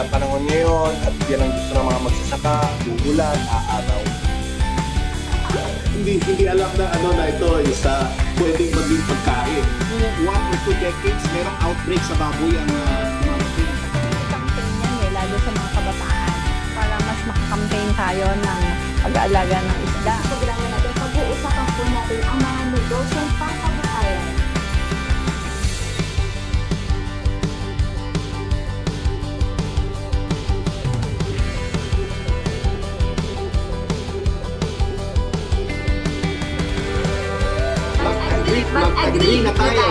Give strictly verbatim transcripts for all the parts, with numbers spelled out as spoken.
sa panahon ngayon at yan ang gusto ng mga magsasaka, uulan, aaraw. Hindi hindi alam na ano na ito is uh, pwedeng maging pagkain. One or two decades, merong outbreak sa baboy ang uh, dumating. Campaign yan eh, lalo sa mga kabataan. Para mas makakampaign tayo ng pag-aalaga ng isda. Sa programa natin, pag-uusapan po natin ang mga negosyong pangkabuhayan. Mag-agree na tayo.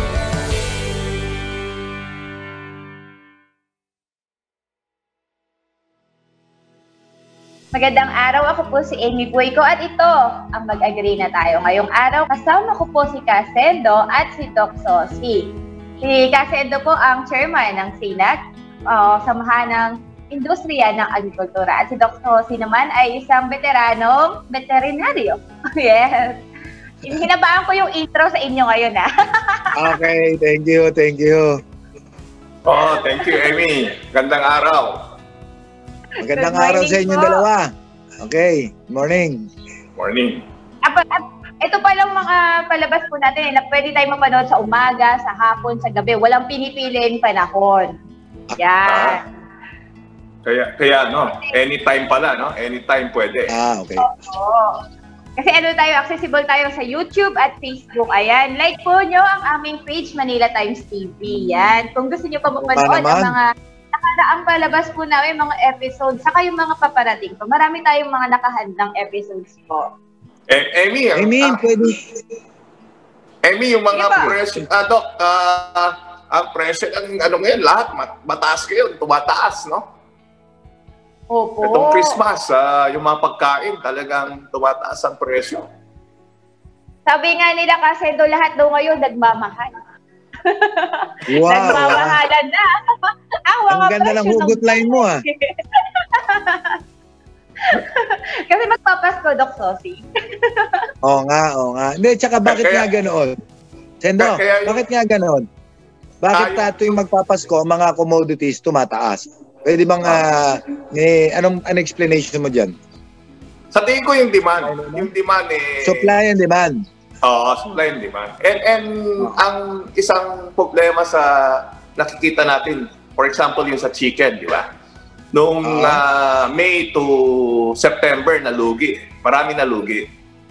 Magandang araw, ako po si Amy Buayco at ito ang Mag-agree na tayo. Ngayong araw, kasama ko po si Kasendo at si Doc Sosi. Si Kasendo po ang chairman ng S I N A C, uh, Samahan ng Industriya ng Agrikultura. At si Doc Sosi naman ay isang veteranong veterinaryo. Yes. Hinabaan ko yung intro sa inyo ngayon, ha? Okay, thank you, thank you. Oh, thank you, Amy. Gandang araw. Magandang araw sa inyong dalawa. Okay, morning. Morning. At, at, ito palang mga palabas po natin na pwede tayo mapanood sa umaga, sa hapon, sa gabi. Walang pinipiling panahon. Yan. Ah, kaya, kaya, no? Anytime pala, no? Anytime pwede. Ah, okay. Oo. Kasi ano tayo, accessible tayo sa YouTube at Facebook. Ayan, like po nyo ang aming page, Manila Times T V. Yan. Kung gusto nyo pa mapanood ang mga nakaraang palabas po namin, mga episodes, saka yung mga paparating po. Marami tayong mga nakahandang episodes po. Eh, Amy, ang, Amy, ah, pwede. Amy, yung mga Diba? presyo, ah, Doc, ah, ang presyo, ang ano ngayon, lahat, mat mataas ngayon, tumataas, no? Opo. Itong Christmas, uh, yung mga pagkain, talagang tumataas ang presyo. Sabi nga nila kasi do lahat daw ngayon nagmamahal. Wow. Nagmamahalan na. Ang mga Ang ganda ng hugot line mo, ah. Kasi magpapasko, Doc Sosi. Oo nga, oo nga. Hindi, tsaka bakit Kaya- nga ganoon? Sendo, Kaya- bakit nga ganoon? Bakit Ah, tato yung magpapasko, mga commodities tumataas? Pwede bang, ah, eh, anong an explanation mo dyan? Sa tingin ko yung demand, yung demand eh... Supply and demand. Oo, supply and demand. And, and ang isang problema sa nakikita natin, for example, yung sa chicken, di ba? Noong uh, May to September, nalugi. Marami nalugi.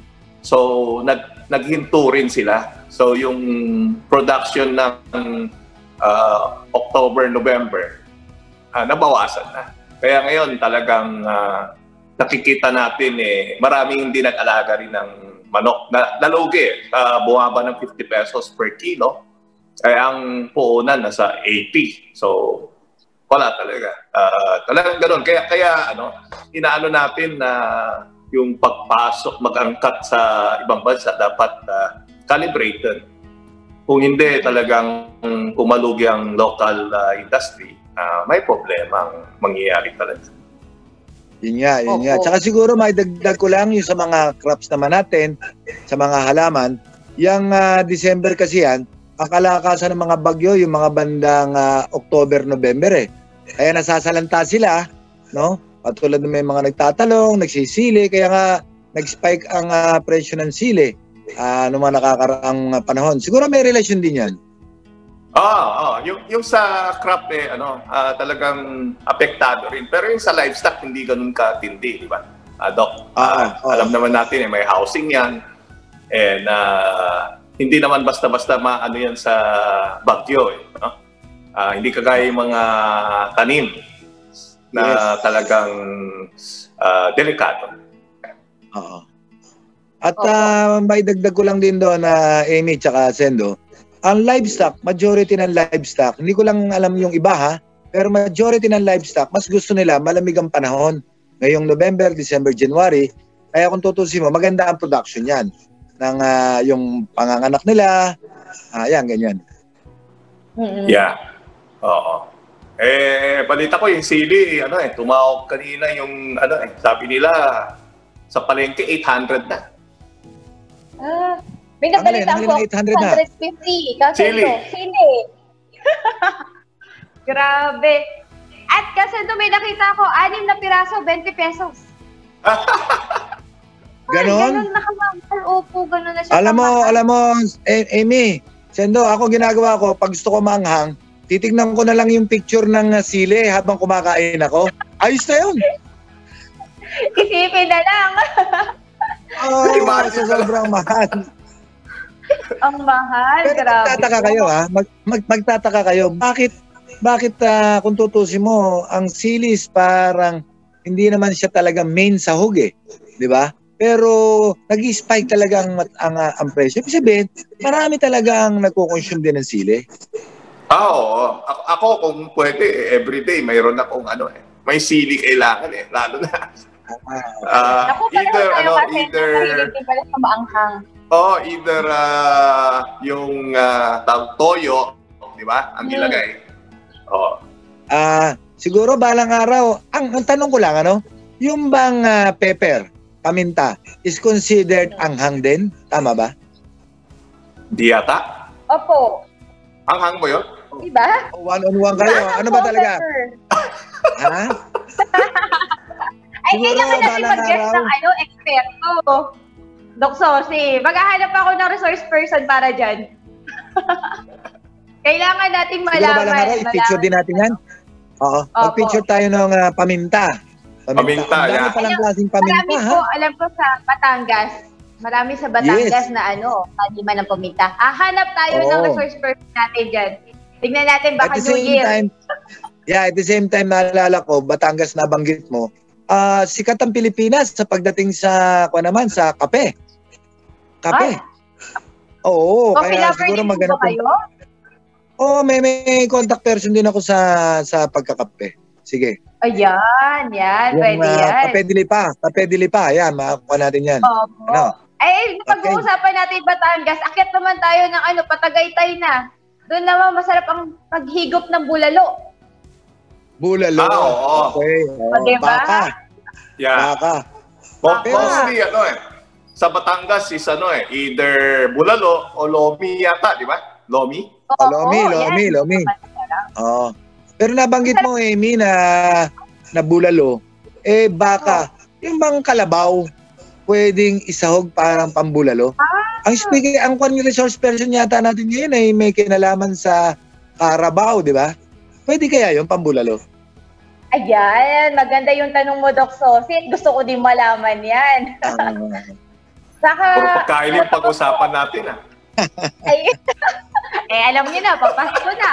So, nag, naghinto rin sila. So, yung production ng uh, October, November, uh, nabawasan na. Kaya ngayon, talagang uh, nakikita natin, eh, maraming hindi nag-alaga rin ng manok na nalugi, uh, bumaba ng fifty pesos per kilo. Kaya ang puunan nasa eighty. So wala talaga. Uh, talagang ganoon. Kaya kaya ano, inaano natin na yung pagpasok, mag-angkat sa ibang bansa dapat uh, calibrated. Kung hindi talagang kumalugi ang local uh, industry, uh, may problemang mangyayari talaga. Yun nga, yun Opo. nga. Tsaka siguro may dagdag ko lang yung sa mga crops naman natin, sa mga halaman. Yung uh, December kasi yan, ang kalakasan ng mga bagyo, yung mga bandang uh, October, November eh. Kaya nasasalanta sila, no? Patulad ng may mga nagtatalong, nagsisili, kaya nga nag-spike ang uh, presyo ng sili uh, noong mga nakakaraang uh, panahon. Siguro may relasyon din yan. Ah, ah, yung yung sa crop eh ano, ah, talagang apektado rin. Pero yung sa livestock hindi ganoon katindi, di ba? Ah, Doc, ah, Ah, ah. alam naman natin eh may housing 'yan. And ah, hindi naman basta-basta maano 'yan sa bagyo eh, no? Ah, hindi kagaya yung mga tanim na Yes. talagang ah, delikado. Oo. At uh, may dagdag ko lang din doon na uh, Amy tsaka Sendo. Ang livestock, majority ng livestock, hindi ko lang alam yung iba ha, pero majority ng livestock, mas gusto nila malamig ang panahon. Ngayong November, December, January, kaya kung tutusin mo, maganda ang production yan. Ng uh, yung panganganak nila, uh, yan, ganyan. Mm-mm. Yeah. Oo. Eh, balita ko yung sili, ano eh, tumawag kanina yung, ano eh, sabi nila, sa palengke, eight hundred na. Ah, may Ang alin, nabalitaan ang ko, alin, eight hundred na? one hundred fifty. Kasi Sili. ito, sili. Grabe. At kasi doon may nakita ko, anim na piraso, twenty pesos. Ganon? Ganon na kamahal. Opo, ganon na siya. Alam mo, kamahal. alam mo, A- Amy, Sendo, ako ginagawa ko, pag gusto ko manghang, titignan ko na lang yung picture ng uh, sili habang kumakain ako. Ayos na yun. Isipin na lang. Oh, Imagine sa sobrang mahal. Ang mahal, Pero grabe. magtataka kayo ha, mag, mag, magtataka kayo, bakit, bakit uh, kung tutusin mo, ang silis parang hindi naman siya talaga main sahog eh, di ba? Pero nag-spike talaga ang, ang, ang presyo. Ibig sabihin, marami talagang nagko-consume din ng sili. Ah, oo. Ako, ako kung pwede, everyday, mayroon akong ano eh. May sili kailangan eh. Lalo na. Uh, Ako pala either, tayo ano, kasi either, mahilig din pala sa maanghang. oh, either uh, yung uh, tawag toyo, di ba? Ang nilagay. Oh. Ah, siguro balang araw, ang, ang tanong ko lang, ano, yung bang ah, pepper, paminta, is considered anghang din? Tama ba? Di yata? Opo. Ang hang mo yun? Diba? O one-on-one kayo, ano ba talaga? Ha? Ay, Siguro, kailangan natin balang mag-guest araw. ng ano, eksperto. Doc Sosi, maghahanap ako ng resource person para dyan. Kailangan natin Siguro malaman. balang araw, i-picture malaman. din natin yan. Oo, Opo. mag-picture tayo ng ah, paminta. Paminta, Ang dami yeah. palang klaseng Marami paminta, ha? po, alam ko sa Batangas. Marami sa Batangas Yes. na ano, kaliman ng paminta. Hahanap tayo Oo. ng resource person natin dyan. Tignan natin At baka the New same Year. time, yeah, at the same time, naalala ko, Batangas na banggit mo, ah sikat ang Pilipinas sa pagdating sa, kung naman, sa kape. Kape. Ay. Oo, Coffee kaya lover siguro din po maghanap ba kayo? Oo, may, may contact person din ako sa sa pagkakape. Sige. Ayan, yan. Yung Pwede ah, yan. kape dilipa, kape dilipa, yan, makakuha natin yan. Opo. Ano? Ay, pag-uusapan natin Batangas, akyat naman tayo ng ano, Patagaytay na. Doon naman masarap ang paghigop ng bulalo. Bulalo. Ah, oo. Okay. Oh, O, diba? baka. Yeah. Baka. Mo- Pero- Mostly, ano eh. Sa Batangas is ano eh, either bulalo o lomi yata, di ba? Lomi? Oo, lomi, lomi, yan. lomi. Oo. Pero nabanggit mo, Amy, na, na bulalo, eh baka, yung bang kalabaw, pwedeng isahog parang pambulalo. Ah. Ang speaking, ang kwan resource person yata natin ngayon ay may kinalaman sa Carabao, di ba? Pwede kaya yung pambulalo? Ayan, maganda yung tanong mo, Doc Sosit. Gusto ko din malaman yan. Ah, Saka, Puro pagkain yung pag-usapan natin ah. ay, eh, alam niyo na, papasko na.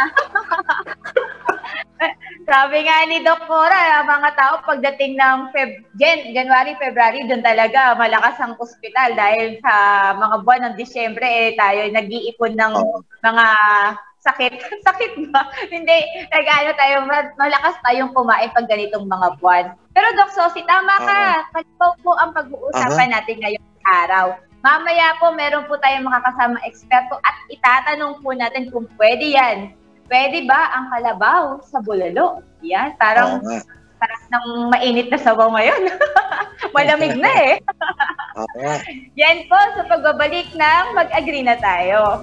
Sabi nga ni Doc Cora, ang mga tao pagdating ng Feb Jan January, February, doon talaga malakas ang ospital dahil sa mga buwan ng Disyembre, eh, tayo nag-iipon ng Oo. mga sakit. Sakit ba? Hindi. Nag-ano tayo, malakas tayong kumain pag ganitong mga buwan. Pero Doc Sosi, tama ka. Kalipaw po ang pag-uusapan natin ngayong araw. Mamaya po, meron po tayong makakasama eksperto at itatanong po natin kung pwede yan. Pwede ba ang kalabaw sa bulalo? Yan, parang Oo nga. sarap ng mainit na sabaw ngayon. Malamig na eh. Oo nga. Yan po sa pagbabalik ng Mag-Agree na Tayo.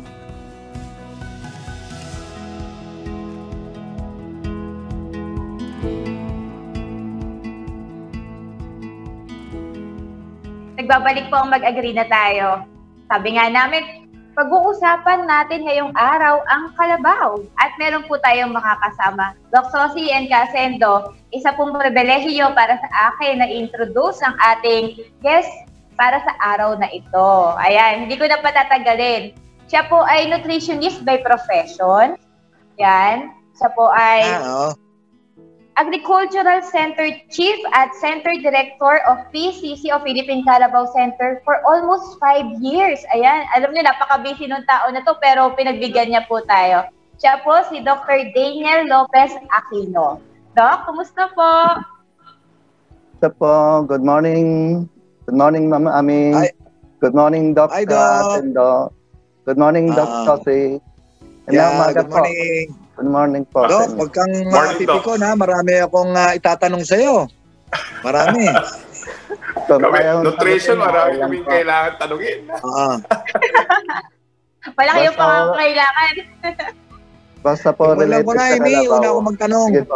Nagbabalik po ang Mag-Agree na Tayo. Sabi nga namin, pag-uusapan natin ngayong araw ang kalabaw. At meron po tayong makakasama. Doc Sosi and Casendo, isa pong pribilehiyo para sa akin na introduce ang ating guest para sa araw na ito. Ayan, hindi ko na patatagalin. Siya po ay nutritionist by profession. Yan. Siya po ay Ah, oo. Agricultural Center Chief at Center Director of P C C o Philippine Carabao Center for almost five years. Ayan, alam niyo, napaka-busy nung tao na to, pero pinagbigyan niya po tayo. Siya po si Doctor Daniel Lopez Aquino. Doc, kumusta po? Ito po, good morning. Good morning, Mama Ami. Ay. Good morning, Doc Ay, Doc. Sendo. Good morning, Doc Ah. Sosi. Hello, Yeah, umaga good po. morning. Good morning po. Doc, sa inyo. huwag kang Morning, mapipikon ha. Marami akong ah, itatanong sa'yo. Marami. So, Kami, ayaw- nutrition, ayaw- marami ayaw kaming po. kailangan tanungin. Oo. Malaki yung Basta- pangangailangan. Basta po Wala related ko na, sa Amy. kalabaw. Una ako magtanong. Sige po.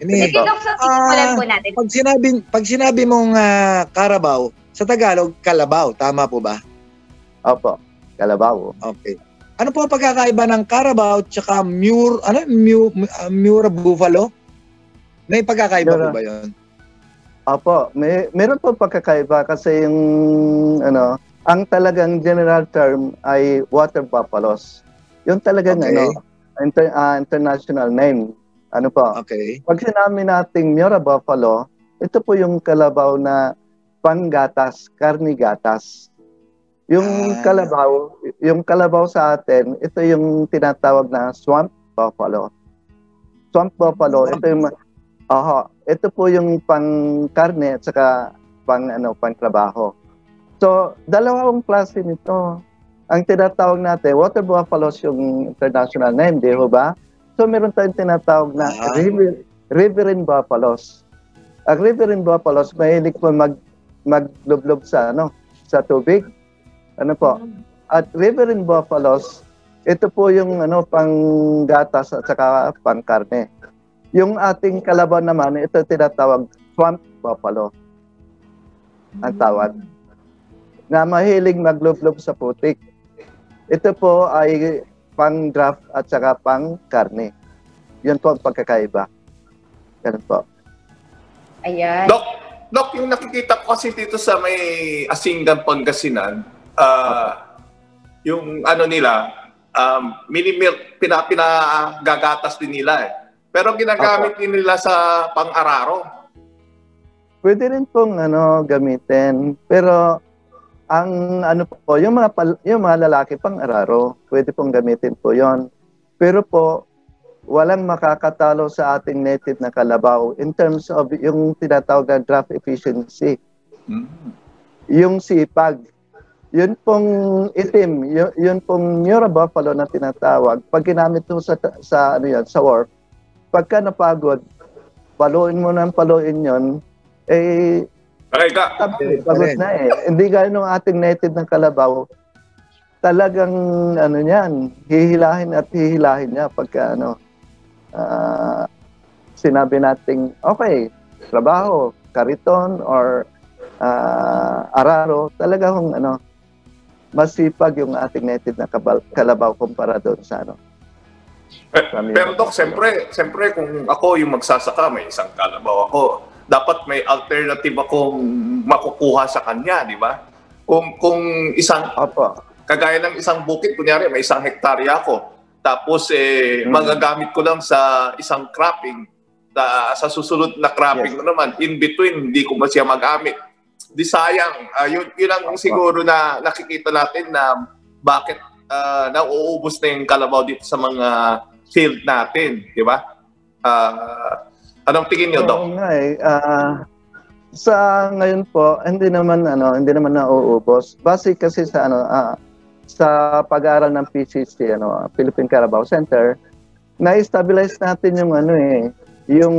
Ini, Sige, Doc, so Ah, simulan po natin. pag sinabi, pag sinabi mong ah, Carabao, sa Tagalog, Kalabaw. Tama po ba? Opo, Kalabaw. Okay. Ano po ang pagkakaiba ng Carabao tsaka Mure, ano, Mure, uh, Mure Buffalo? May pagkakaiba Mura. po ba yun? Opo, may meron po pagkakaiba kasi yung ano, ang talagang general term ay water buffaloes. Yung talagang Okay. ano, inter, ah, international name. Ano po? Okay. Pag sinabi nating Mura Buffalo, ito po yung kalabaw na panggatas, karni gatas. Yung Ah. kalabaw, yung kalabaw sa atin, ito yung tinatawag na swamp buffalo. Swamp buffalo, ito yung aha, ito po yung pang-karne at saka pang ano, pang-trabaho. So, dalawang klase nito. Ang tinatawag natin, water buffaloes yung international name, di ho ba? So, meron tayong tinatawag na Ah. river, riverine buffaloes. Ang riverine buffaloes, mahilig po mag maglublob sa ano, sa tubig. Ano po? At riverine buffaloes, ito po yung ano, pang-gatas at saka pang-karne. Yung ating kalabaw naman, ito tinatawag swamp buffalo. Ang tawag. Na mahilig maglublob sa putik. Ito po ay pang-draft at saka pang-karne. Yun po ang pagkakaiba. Ganun po. Ayan. Dok, Dok, yung nakikita ko kasi dito sa may Asingan, Pangasinan, ah, yung ano nila, um, mini-milk, pina, pinagagatas din nila eh. Pero ginagamit din nila sa pang-araro. Pwede rin pong ano, gamitin. Pero ang ano po, yung mga, pal, yung mga lalaki pang araro, pwede pong gamitin po yon. Pero po, walang makakatalo sa ating native na kalabaw in terms of yung tinatawag na draft efficiency. Hmm. Yung sipag. Yun pong itim, yun, yun pong Mura Buffalo na tinatawag. Pag ginamit mo sa, sa, ano yan, sa work, pagka napagod, paluin mo ng paluin yon, eh, Okay ka. sabi, pagod na eh. Hindi gaya nung ating native ng kalabaw, talagang ano niyan, hihilahin at hihilahin niya pagka ano, ah, sinabi nating, okay, trabaho, kariton, or ah, araro, talagang ano, masipag yung ating native na kabal- kalabaw kumpara doon sa ano. Eh, pero Dok, siyempre, siyempre kung ako yung magsasaka, may isang kalabaw ako, dapat may alternative akong makukuha sa kanya, di ba? Kung, kung isang, Opo. kagaya ng isang bukid, kunyari may isang hektarya ako, tapos eh, Mm. magagamit ko lang sa isang cropping, da, sa susunod na cropping Yes. ko naman, in between, hindi ko ba siya magamit. Di sayang, Ah, yun, yun ang siguro na nakikita natin na bakit uh, nauubos na yung kalabaw dito sa mga field natin, di ba? Ah, anong tingin niyo, Doc? Oo nga eh. Ah, sa ngayon po, hindi naman ano, hindi naman nauubos. Base kasi sa ano, ah, sa pag-aaral ng P C C, ano, Philippine Carabao Center, na-stabilize natin yung ano eh, yung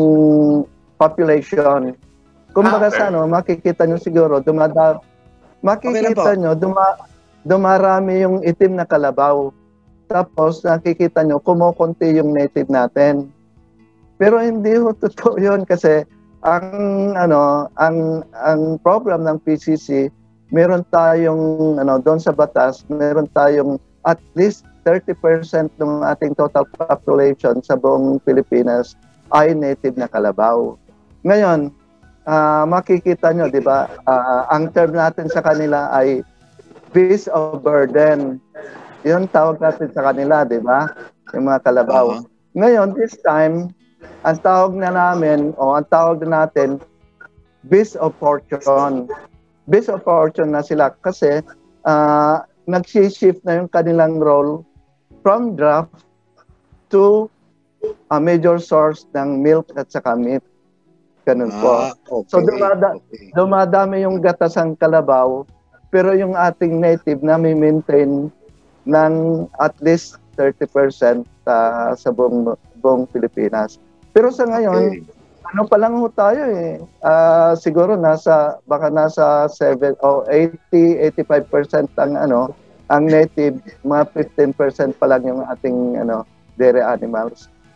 population. Kumbaga Ah, okay. sa ano, makikita nyo siguro, dumada, makikita nyo, duma, dumarami yung itim na kalabaw. Tapos nakikita nyo, kumukunti yung native natin. Pero hindi ho totoo yun kasi ang ano, ang ang program ng P C C, meron tayong ano, doon sa batas, meron tayong at least thirty percent ng ating total population sa buong Pilipinas ay native na kalabaw. Ngayon, ah, makikita nyo, di ba, ah, ang term natin sa kanila ay beast of burden. Yun tawag natin sa kanila, di ba? Yung mga kalabaw. Oo. Ngayon, this time, ang tawag na namin, o ang tawag na natin, beast of fortune. Beast of fortune na sila kasi uh, nag-shift na yung kanilang role from draft to a major source ng milk at saka meat. Ganun po. Ah, okay. So, dumada- Okay. Dumadami yung gatas ng kalabaw, pero yung ating native na may maintain ng at least thirty percent uh, sa buong, buong Pilipinas. Pero sa ngayon, Okay. ano pa lang ho tayo eh. Ah, siguro nasa, baka nasa seven o eighty, eighty-five percent ang ano, ang native, mga fifteen percent pa lang yung ating ano, dairy animals.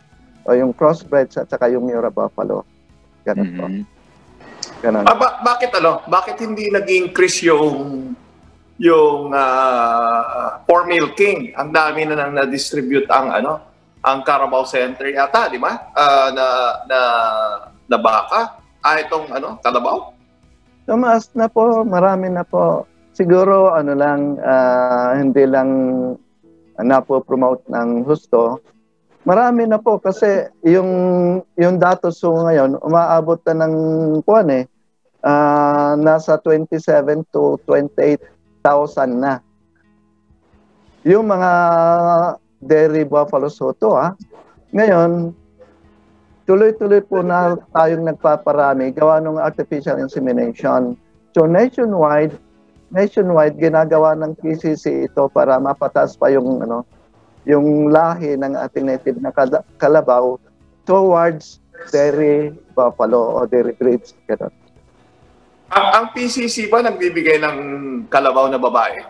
O yung crossbreds at saka yung Mura Buffalo. Ganun po. Mhm. Ganun. Ah, ba- bakit ano? Bakit hindi nag-increase yung yung uh, for milking? Ang dami na nang na-distribute ang ano, ang Carabao Center yata, di ba? Ah, na na na baka. Ah, itong ano, Kalabaw? Tumaas na po, marami na po. Siguro ano lang, ah, hindi lang napo-promote ng husto. Marami na po kasi yung yung datos so ngayon umaabot na ng kuan eh ah, nasa twenty-seven to twenty-eight thousand na. Yung mga dairy buffalo soto ah. Ngayon tuloy-tuloy po na tayong nagpaparami gawa ng artificial insemination. So nationwide nationwide ginagawa ng P C C ito para mapataas pa yung ano yung lahi ng ating native na kalabaw towards dairy buffalo o dairy breeds. Ganun. Ang, ang P C C ba nagbibigay ng kalabaw na babae?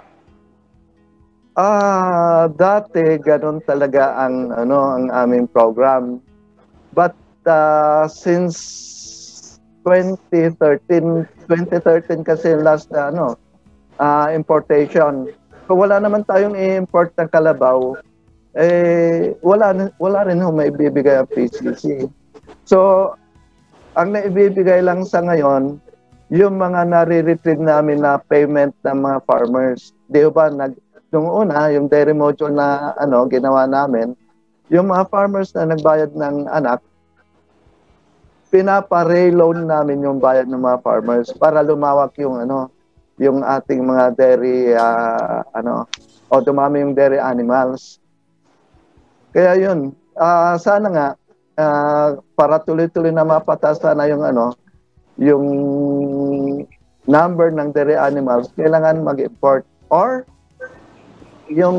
Ah, dati ganun talaga ang ano ang aming program. But uh, since twenty thirteen kasi last na ano uh, importation. So wala naman tayong i-import ng kalabaw. Eh wala wala rin ho may bibigay ang P C C. So ang naibibigay lang sa ngayon yung mga nare-retrieve namin na payment ng mga farmers. Di ba nag nung una yung dairy module na ano ginawa namin, yung mga farmers na nagbayad ng anak pinapa-reloan namin yung bayad ng mga farmers para lumawak yung ano yung ating mga dairy uh, ano o dumami yung dairy animals. Kaya yun, uh, sana nga uh, para tuloy-tuloy na mapataas na yung ano, yung number ng dairy animals, kailangan mag-import or yung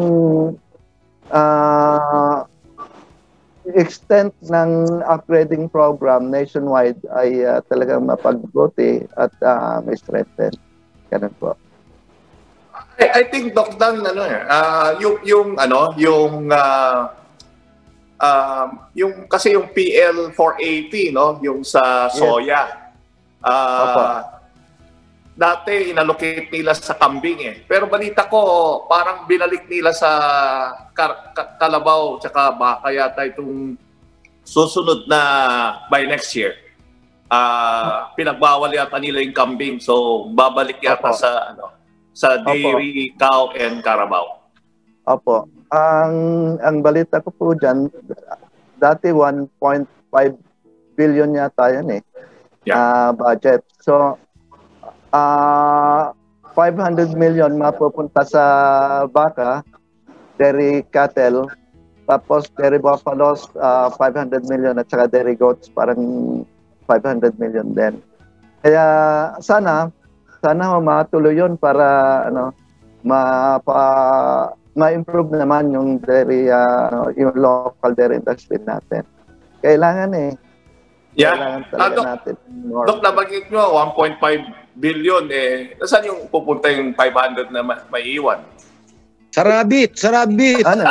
uh, extent ng upgrading program nationwide ay uh, talagang mapagbuti at uh, may strengthen. Ganun po. I, I think Doc Dan ano eh, uh, yung yung ano, yung uh, Um, yung kasi yung P L four eighty no, yung sa soya. Uh, dati inallocate nila sa kambing eh. Pero balita ko parang binalik nila sa kar- ka- kalabaw tsaka baka yata itong susunod na by next year. Uh, pinagbawal yata nila yung kambing. So babalik yata Opo. sa ano sa dairy, Opo. Cow and Carabao. Opo. Ang ang balita ko po diyan dati one point five billion yata yan eh. Yeah. Uh, budget. So uh, five hundred million mapupunta sa baka, dairy cattle, tapos dairy buffaloes uh, five hundred million at saka dairy goats parang five hundred million din. Kaya sana sana matuloy yun para ano mapa ma-improve naman yung dairy, uh, yung local dairy industry natin. Kailangan eh. Yeah. Kailangan talaga ah, Dok, natin. Dok, nabanggit nyo, one point five billion eh. Nasaan yung pupunta yung five hundred na ma- may iwan? Sarabit! Sarabit! Ano?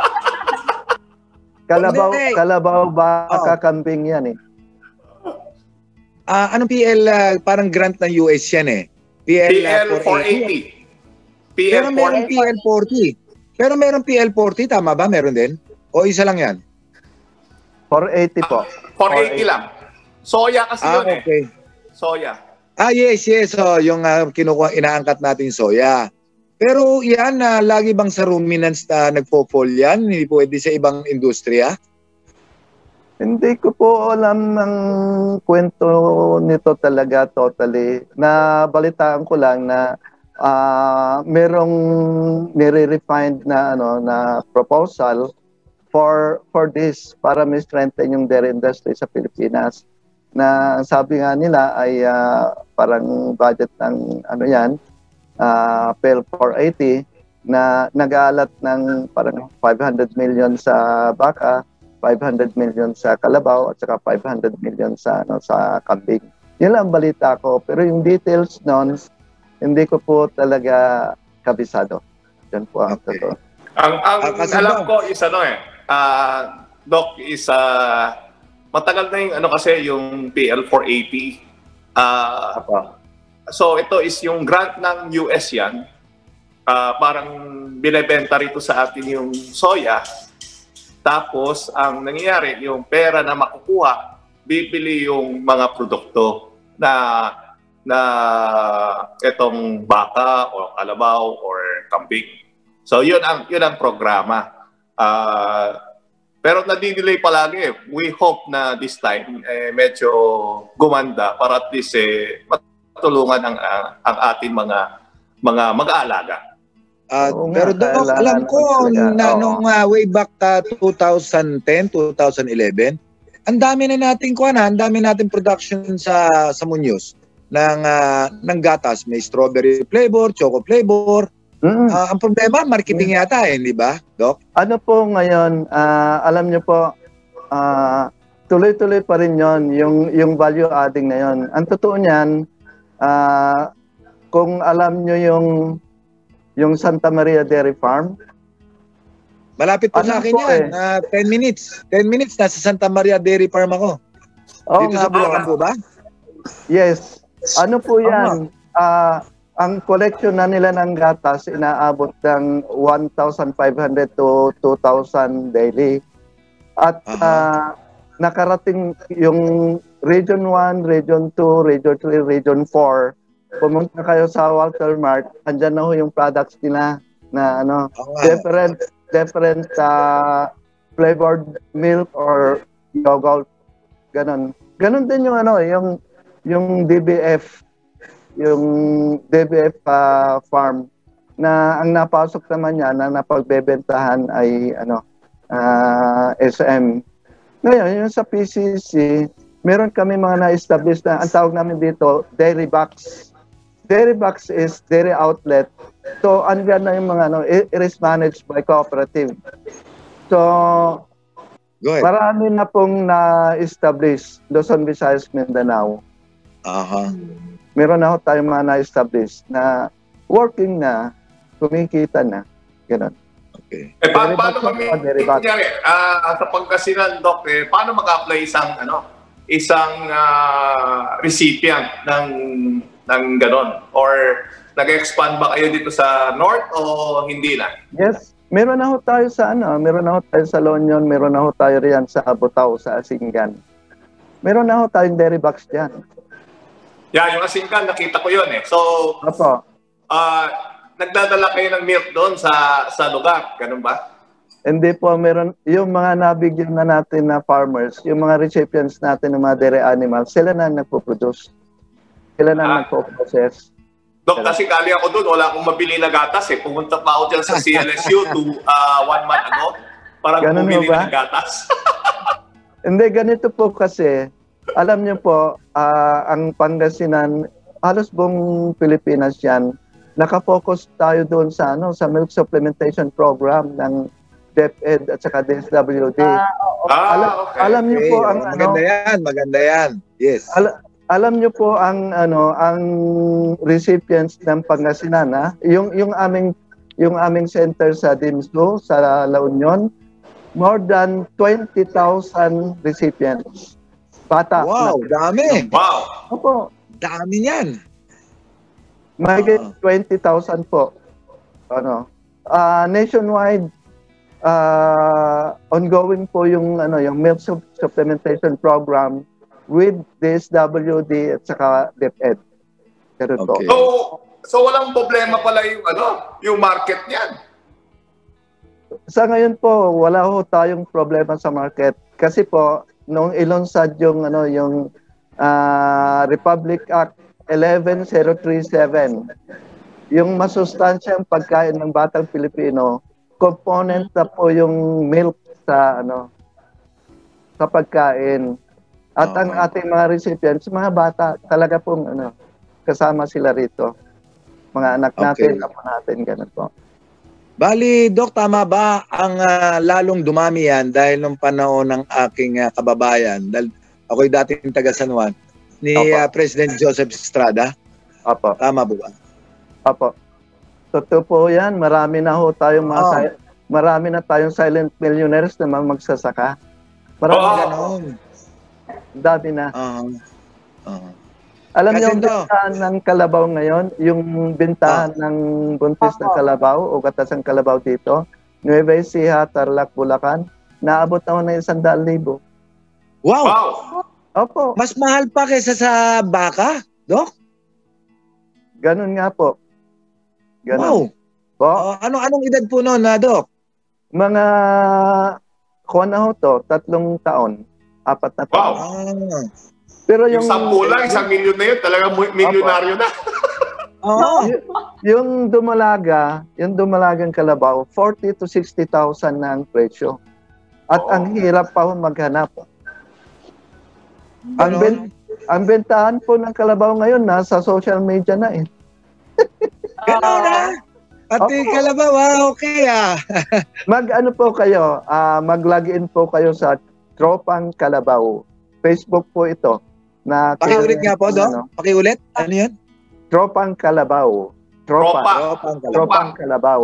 Kalabaw, Hindi. kalabaw ba Oh. kakambing yan eh. Ah, anong P L, uh, parang grant ng U S yan eh. P L, P L uh, four eighty. P Pero L meron P L forty. Pero meron P L forty, tama ba? Meron din? O isa lang yan? four eighty po. four eighty lang. Soya kasi Ah, yun eh. okay. Soya. Ah, yes, yes. So, yung uh, kinukuha, inaangkat natin soya. Pero yan, uh, lagi bang sa ruminants na nagpo-fall yan? Hindi pwede sa ibang industriya? Hindi ko po alam ang kwento nito talaga totally. Nabalitaan ko lang na uh, merong nire-refined na ano na proposal for for this para ma-strengthen yung dairy industry sa Pilipinas. Na sabi nga nila ay uh, parang budget ng ano yan, uh, P L four eighty na nag-aalat ng parang five hundred million sa baka, five hundred million sa kalabaw at saka five hundred million sa ano sa kambing. Yun lang ang balita ko, pero yung details noon hindi ko po talaga kabisado. Yan po ang Okay. Ang, ang Ah, kasi alam ba- ko is ano eh, uh, Doc, is uh, matagal na yung ano kasi yung P L four A P. Uh, so ito is yung grant ng U S yan. Uh, parang binebenta rito sa atin yung soya. Tapos ang nangyayari, yung pera na makukuha, bibili yung mga produkto na na itong baka o kalabaw or kambing. So yun ang yun ang programa. Uh, pero nadidelay palagi. We hope na this time eh, medyo gumanda para at least eh, matulungan ang uh, ang ating mga mga mag-aalaga. Uh, Oo pero nga, Doc, kailangan alam ko talaga. na Oo. nung uh, way back uh, twenty ten, twenty eleven, ang dami na nating kuha na, ang dami nating production sa sa Muñoz ng uh, ng gatas, may strawberry flavor, choco flavor. Mm. Uh, ang problema, marketing yata eh, di ba, Doc? Ano po ngayon, ah, alam niyo po, ah, tuloy-tuloy pa rin yon yung, yung value adding na yon. Ang totoo niyan, ah, kung alam niyo yung, yung Santa Maria Dairy Farm, Malapit po Ano sa akin po yan, eh? uh, ten minutes. ten minutes, nasa Santa Maria Dairy Farm ako. oh, Dito nga sa Bulacan po ba? yes, ano po yan, ah, ang collection na nila ng gatas, inaabot ng one thousand five hundred to two thousand daily. At Aha. ah, nakarating yung Region one, Region two, Region three, Region four. Pumunta kayo sa Walter Mart, andyan na ho yung products nila na ano, Oo nga. different different uh, flavored milk or yogurt, ganon. Ganon din yung ano, yung yung D B F, yung D B F uh, farm na ang napasok naman niya na napagbebentahan ay ano, uh, S M. Ngayon, yung sa P C C, meron kami mga na-establish na, ang tawag namin dito, dairy box. Dairy box is dairy outlet. So, andyan na yung mga, ano, it is managed by cooperative. So, Go ahead. marami na pong na-establish Luzon, Visayas, Mindanao. Aha. Meron na ho tayong mga na-establish na working na, kumikita na. Ganon. Okay. Eh, pa- Dairy paano box kami, o dairy box? kunyari, ah, sa pagkasinan, Doc, eh, paano mag-apply isang, ano, isang ah, recipient ng, ng ganon? Or nag-expand ba kayo dito sa North o hindi na? Yes, meron na ho tayo sa ano, meron na ho tayo sa La Union, meron na ho tayo riyan sa Abutao, sa Asingan. Meron na ho tayong dairy box diyan. Yeah, yung Asingkan, nakita ko yun eh. So, Opo. ah, nagdadala kayo ng milk doon sa sa lugar, ganun ba? Hindi po, meron, yung mga nabigyan na natin na farmers, yung mga recipients natin ng mga dairy animals, sila na ang nagpo-produce. Sila na ang Ah. nagpo-process. Dok, kasi kali ako doon, wala akong mabili na gatas eh. Pumunta pa ako dyan sa C L S U to ah, one month ago para Ganun bumili ho ba? ng gatas. Hindi, ganito po kasi, alam niyo po, ah, ang Pangasinan, halos buong Pilipinas yan, nakafocus tayo doon sa ano sa milk supplementation program ng DepEd at saka D S W D. Ah, oo. Ah, alam, okay. alam niyo Okay, po ang maganda ano, yan, maganda yan. Yes. al- alam niyo po ang ano ang recipients ng Pangasinan, ha? Yung yung aming yung aming center sa Dimslo sa La Union, more than twenty thousand recipients. Bata. Wow, dami. Wow! Opo. Dami niyan. Mahigit Ah. twenty thousand po. Ano? Ah, nationwide ah, ongoing po yung ano yung milk sup- supplementation program with D S W D at saka DepEd. Ganun po. Okay. So, so walang problema pala yung ano, yung market niyan. Sa ngayon po, wala ho tayong problema sa market kasi po nung ilunsad yung ano yung ah, Republic Act eleven oh three seven, yung masustansyang pagkain ng batang Pilipino, component na po yung milk sa ano sa pagkain. At ang Oo. ating mga recipients, mga bata, talaga pong ano, kasama sila rito. Mga anak natin, Okay. apo natin, ganun po. Bali, Doc, tama ba ang ah, lalong dumami yan dahil nung panahon ng aking ah, kababayan, dahil ako'y dating taga San Juan, ni Opo. ah, President Joseph Estrada? Apo. Tama ba ba? Apo. Totoo po yan. Marami na ho tayong mga Oo. si- marami na tayong silent millionaires na mga magsasaka. Marami Oo. Ganon. dami na. Uh, uh. Alam niyo Kasi ang ito- bentahan ng kalabaw ngayon, yung bentahan ng buntis ng Opo. kalabaw o gatas ng kalabaw dito, Nueva Ecija, Tarlac, Bulacan, naabot naman ng isang daan libo. Wow! Wow! Opo, Mas mahal pa kaysa sa baka, Dok? ganun nga po. Wow! Ganun. Po, Oh, ano anong edad po noon, na Dok? mga kuha na ho to, tatlong taon, apat na taon. Wow! Ah. Pero Yung yung, sampu lang, isang milyon na yun, talagang mu- milyonaryo na. Oo. y- yung dumalaga, yung dumalagang kalabaw, forty to sixty thousand na ang presyo. At Oo. ang hirap pa ho maghanap. Ang, Ganon? ben, ang bentahan po ng kalabaw ngayon nasa social media na eh. Ganon na. Pati Opo. kalabaw, ah, okay ah. Mag ano po kayo, ah, mag-login po kayo sa Tropang Kalabaw. Facebook po ito. Na Pakiulit nga po, Dok. Ano, Pakiulit. Ano yan? Tropang Kalabaw. Tropa. Tropa. Tropang kalabaw. Tropang Kalabaw.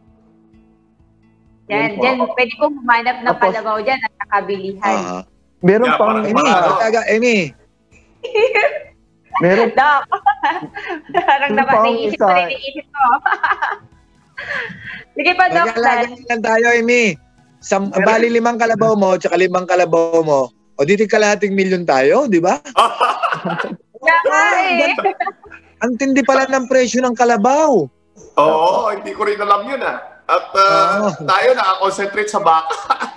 Yan, Yun po. dyan, pwede kong humanap ng Tapos- kalabaw dyan at nakabilihan. Ah. Meron Yeah, pang parang- Amy, Ano? taga, Amy. meron Dok, parang Ano naman pa ang naiisip isa? ko, naiisip ko. Sige pa, Dok. Mag-alaga lang tayo, Amy. Sam, Meron- bali limang kalabaw mo, tsaka limang kalabaw mo. O dito kalahating milyon tayo, di ba? Kaya nga eh. Ang tindi pala ng presyo ng kalabaw. Oo, hindi ko rin alam yun ah. At uh, Oo. tayo nakakonsentrate sa baka.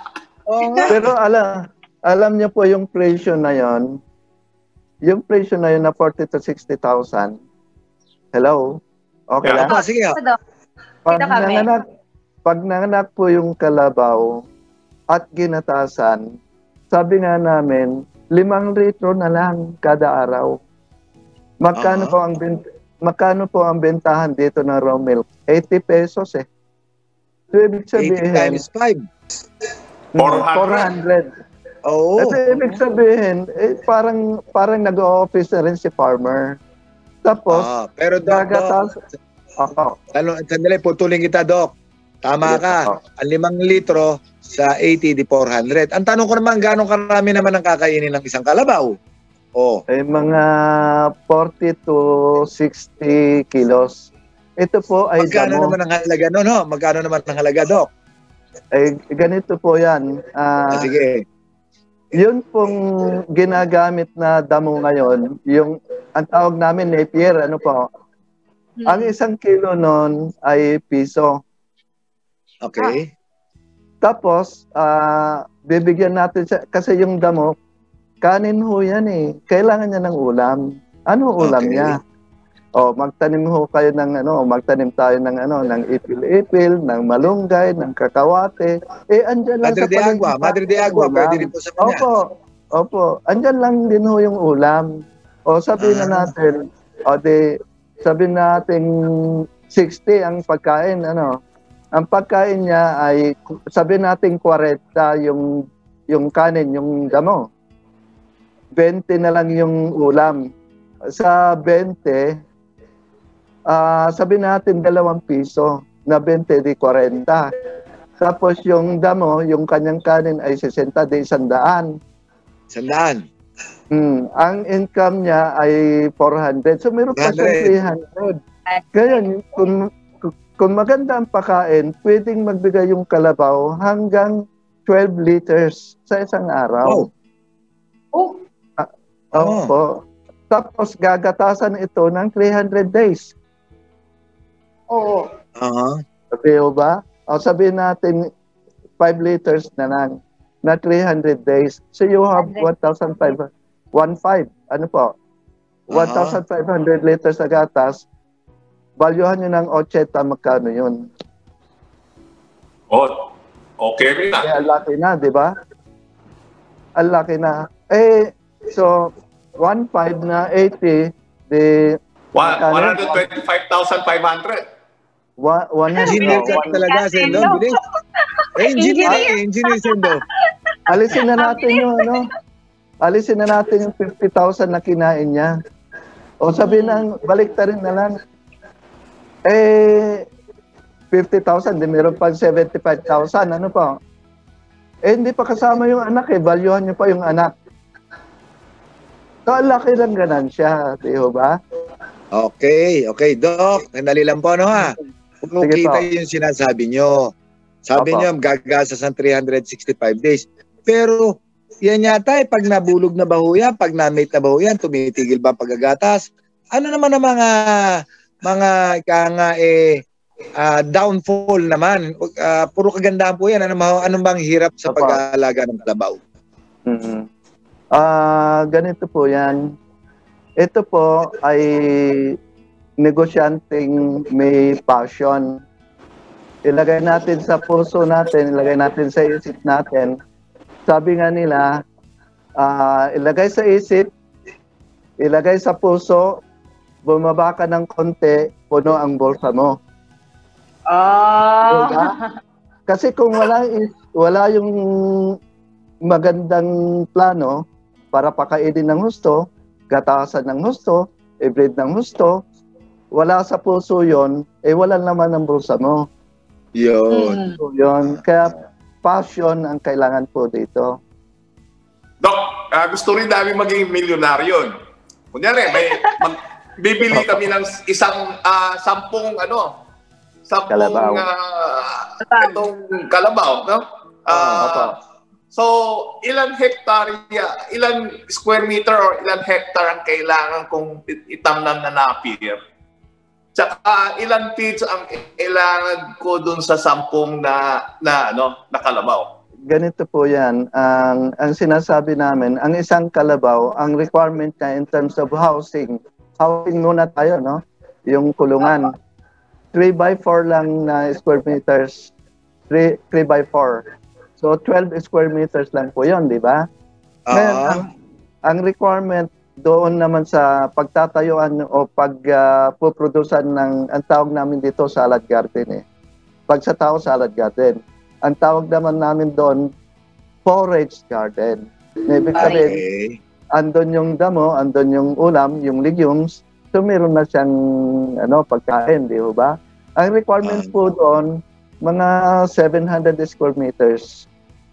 Oo nga. Pero alam, alam niyo po yung presyo na yon, yung presyo na yon na forty to sixty thousand. Hello? Okay Yeah. lang? Ah, sige. Ito, Dok. Pag Kita kami. nanganak, pag nanganak po yung kalabaw at ginatasan, sabi nga namin, limang litro na lang kada araw. Magkano Aha. po ang bent magkano po ang bentahan dito ng raw milk? eighty pesos eh. So, ibig eighty sabihin, times five. four hundred. four hundred. Oo. Ito ibig sabihin, eh, parang parang nag-o-office na rin si farmer. Tapos, Ah, pero Doc, Doc, gagatas. Oo. talo, sandali, putulin kita, Doc. Tama ka. Oo. Ang limang litro sa eighty di four hundred. Ang tanong ko naman, gano'ng karami naman ang kakainin ng isang kalabaw? Oh. Ay mga forty to sixty kilos. Ito po ay Magkano damo. naman ang halaga nun, ho? Magkano naman ang halaga, Doc? Ay, ganito po yan. Ah, Ah, sige. yun pong ginagamit na damo ngayon, yung ang tawag namin Napier, ano po, ang isang kilo nun ay piso. Okay. Tapos, ah, bibigyan natin siya, kasi yung damo, kanin ho yan eh. Kailangan niya ng ulam. Ano ulam Okay. niya? O, magtanim ho kayo ng ano, magtanim tayo ng ano, ng ipil-ipil, ng malunggay, ng kakawate. Eh, andyan lang Madre de paligid Agua, natin Madre de yung Agua, ulam. pwede rin po sa kanya. Opo, opo. Andyan lang din ho yung ulam. O, sabihin na Ah. natin, o di, sabihin natin sixty ang pagkain, ano. Ang pagkain niya ay, sabihin natin forty yung, yung kanin, yung damo. twenty na lang yung ulam. Sa twenty, ah sabihin natin dalawang piso na twenty di forty. Tapos yung damo, yung kanyang kanin ay sixty di sandaan. Sandaan. Hmm, ang income niya ay four hundred. So meron pa siyang three hundred. Kaya kung, kung maganda ang pagkain, pwedeng magbigay yung kalabaw hanggang twelve liters sa isang araw. Oh. Opo. Tapos gagatasan ito ng three hundred days. Oo. Aha. Sabi mo ba? O sabihin natin five liters na lang na three hundred days. So you have one thousand five hundred. one five. Ano po? one thousand five hundred liters na gatas. Valuehan nyo ng eighty, magkano yun? Oh, okay rin na. Eh, ang laki na, di ba? Ang laki na. Eh, so, one five na eighty, di, One- magkano? one hundred twenty-five thousand five hundred. One, one Engineer ka one- talaga, Sendo. Bilis. Eh, engineer, eh, engineer, Sendo. alisin na natin yung ano, alisin na natin yung fifty thousand na kinain niya. O sabihin nang, balik ta rin na lang. Eh, fifty thousand, di meron pang seventy-five thousand, ano po? Eh, hindi pa kasama yung anak eh. Valuehan niyo pa yung anak. So, ang laki ng ganansya, di ba? Okay, okay, Doc. Nandali lang po, ano ha? Kung Sige kita po. yung sinasabi nyo. Sabi Opo. nyo, gagasas ng three hundred sixty-five days. Pero, yan yata eh, pag nabulog na ba ho yan, pag na-mate na ba ho yan, tumitigil ba ang paggagatas? Ano naman ang mga, mga, ika nga eh, ah, downfall naman? Ah, puro kagandahan po yan. Ano, ma- anong bang hirap sa Opo. pag-aalaga ng kalabaw? Mhm. Ah, ganito po yan. Ito po ay negosyanteng may passion. Ilagay natin sa puso natin, ilagay natin sa isip natin. Sabi nga nila, ah, ilagay sa isip, ilagay sa puso, bumaba ka ng konti, puno ang bulsa mo. Oh. Diba? Kasi kung wala is- wala yung magandang plano para pakainin ng husto, gatasan ng husto, i-breed ng husto, wala sa puso yon, eh wala naman ang bulsa mo. Yun. So, yun. Kaya passion ang kailangan po dito. Dok, ah, gusto rin namin maging milyonaryo. Kunyari, may mag- bibili kami ng isang ah, sampung ano, sampung Kalabaw. ah, itong kalabaw, no? Ah, Opo. so, ilang hektarya, ilang square meter or ilang hectare ang kailangan kong it- itamnan na napir? Tsaka ilang feeds ang kailangan ko dun sa sampung na na ano, na kalabaw? Ganito po yan. Ang, ang sinasabi namin, ang isang kalabaw, ang requirement niya in terms of housing, housing muna tayo, no? Yung kulungan. three by four lang na square meters. three by four. So, twelve square meters lang po yun, di ba? Ngayon, Ah. ang, ang requirement doon naman sa pagtatayuan o pagpuprodusan ng, ang tawag namin dito, salad garden eh. Pag sa tao, salad garden. Ang tawag naman namin doon, forage garden. Ibig sabihin, Okay. andon yung damo, andon yung ulam, yung legumes, so meron na siyang ano, pagkain, di ba? Ang requirement po doon, mga seven hundred square meters.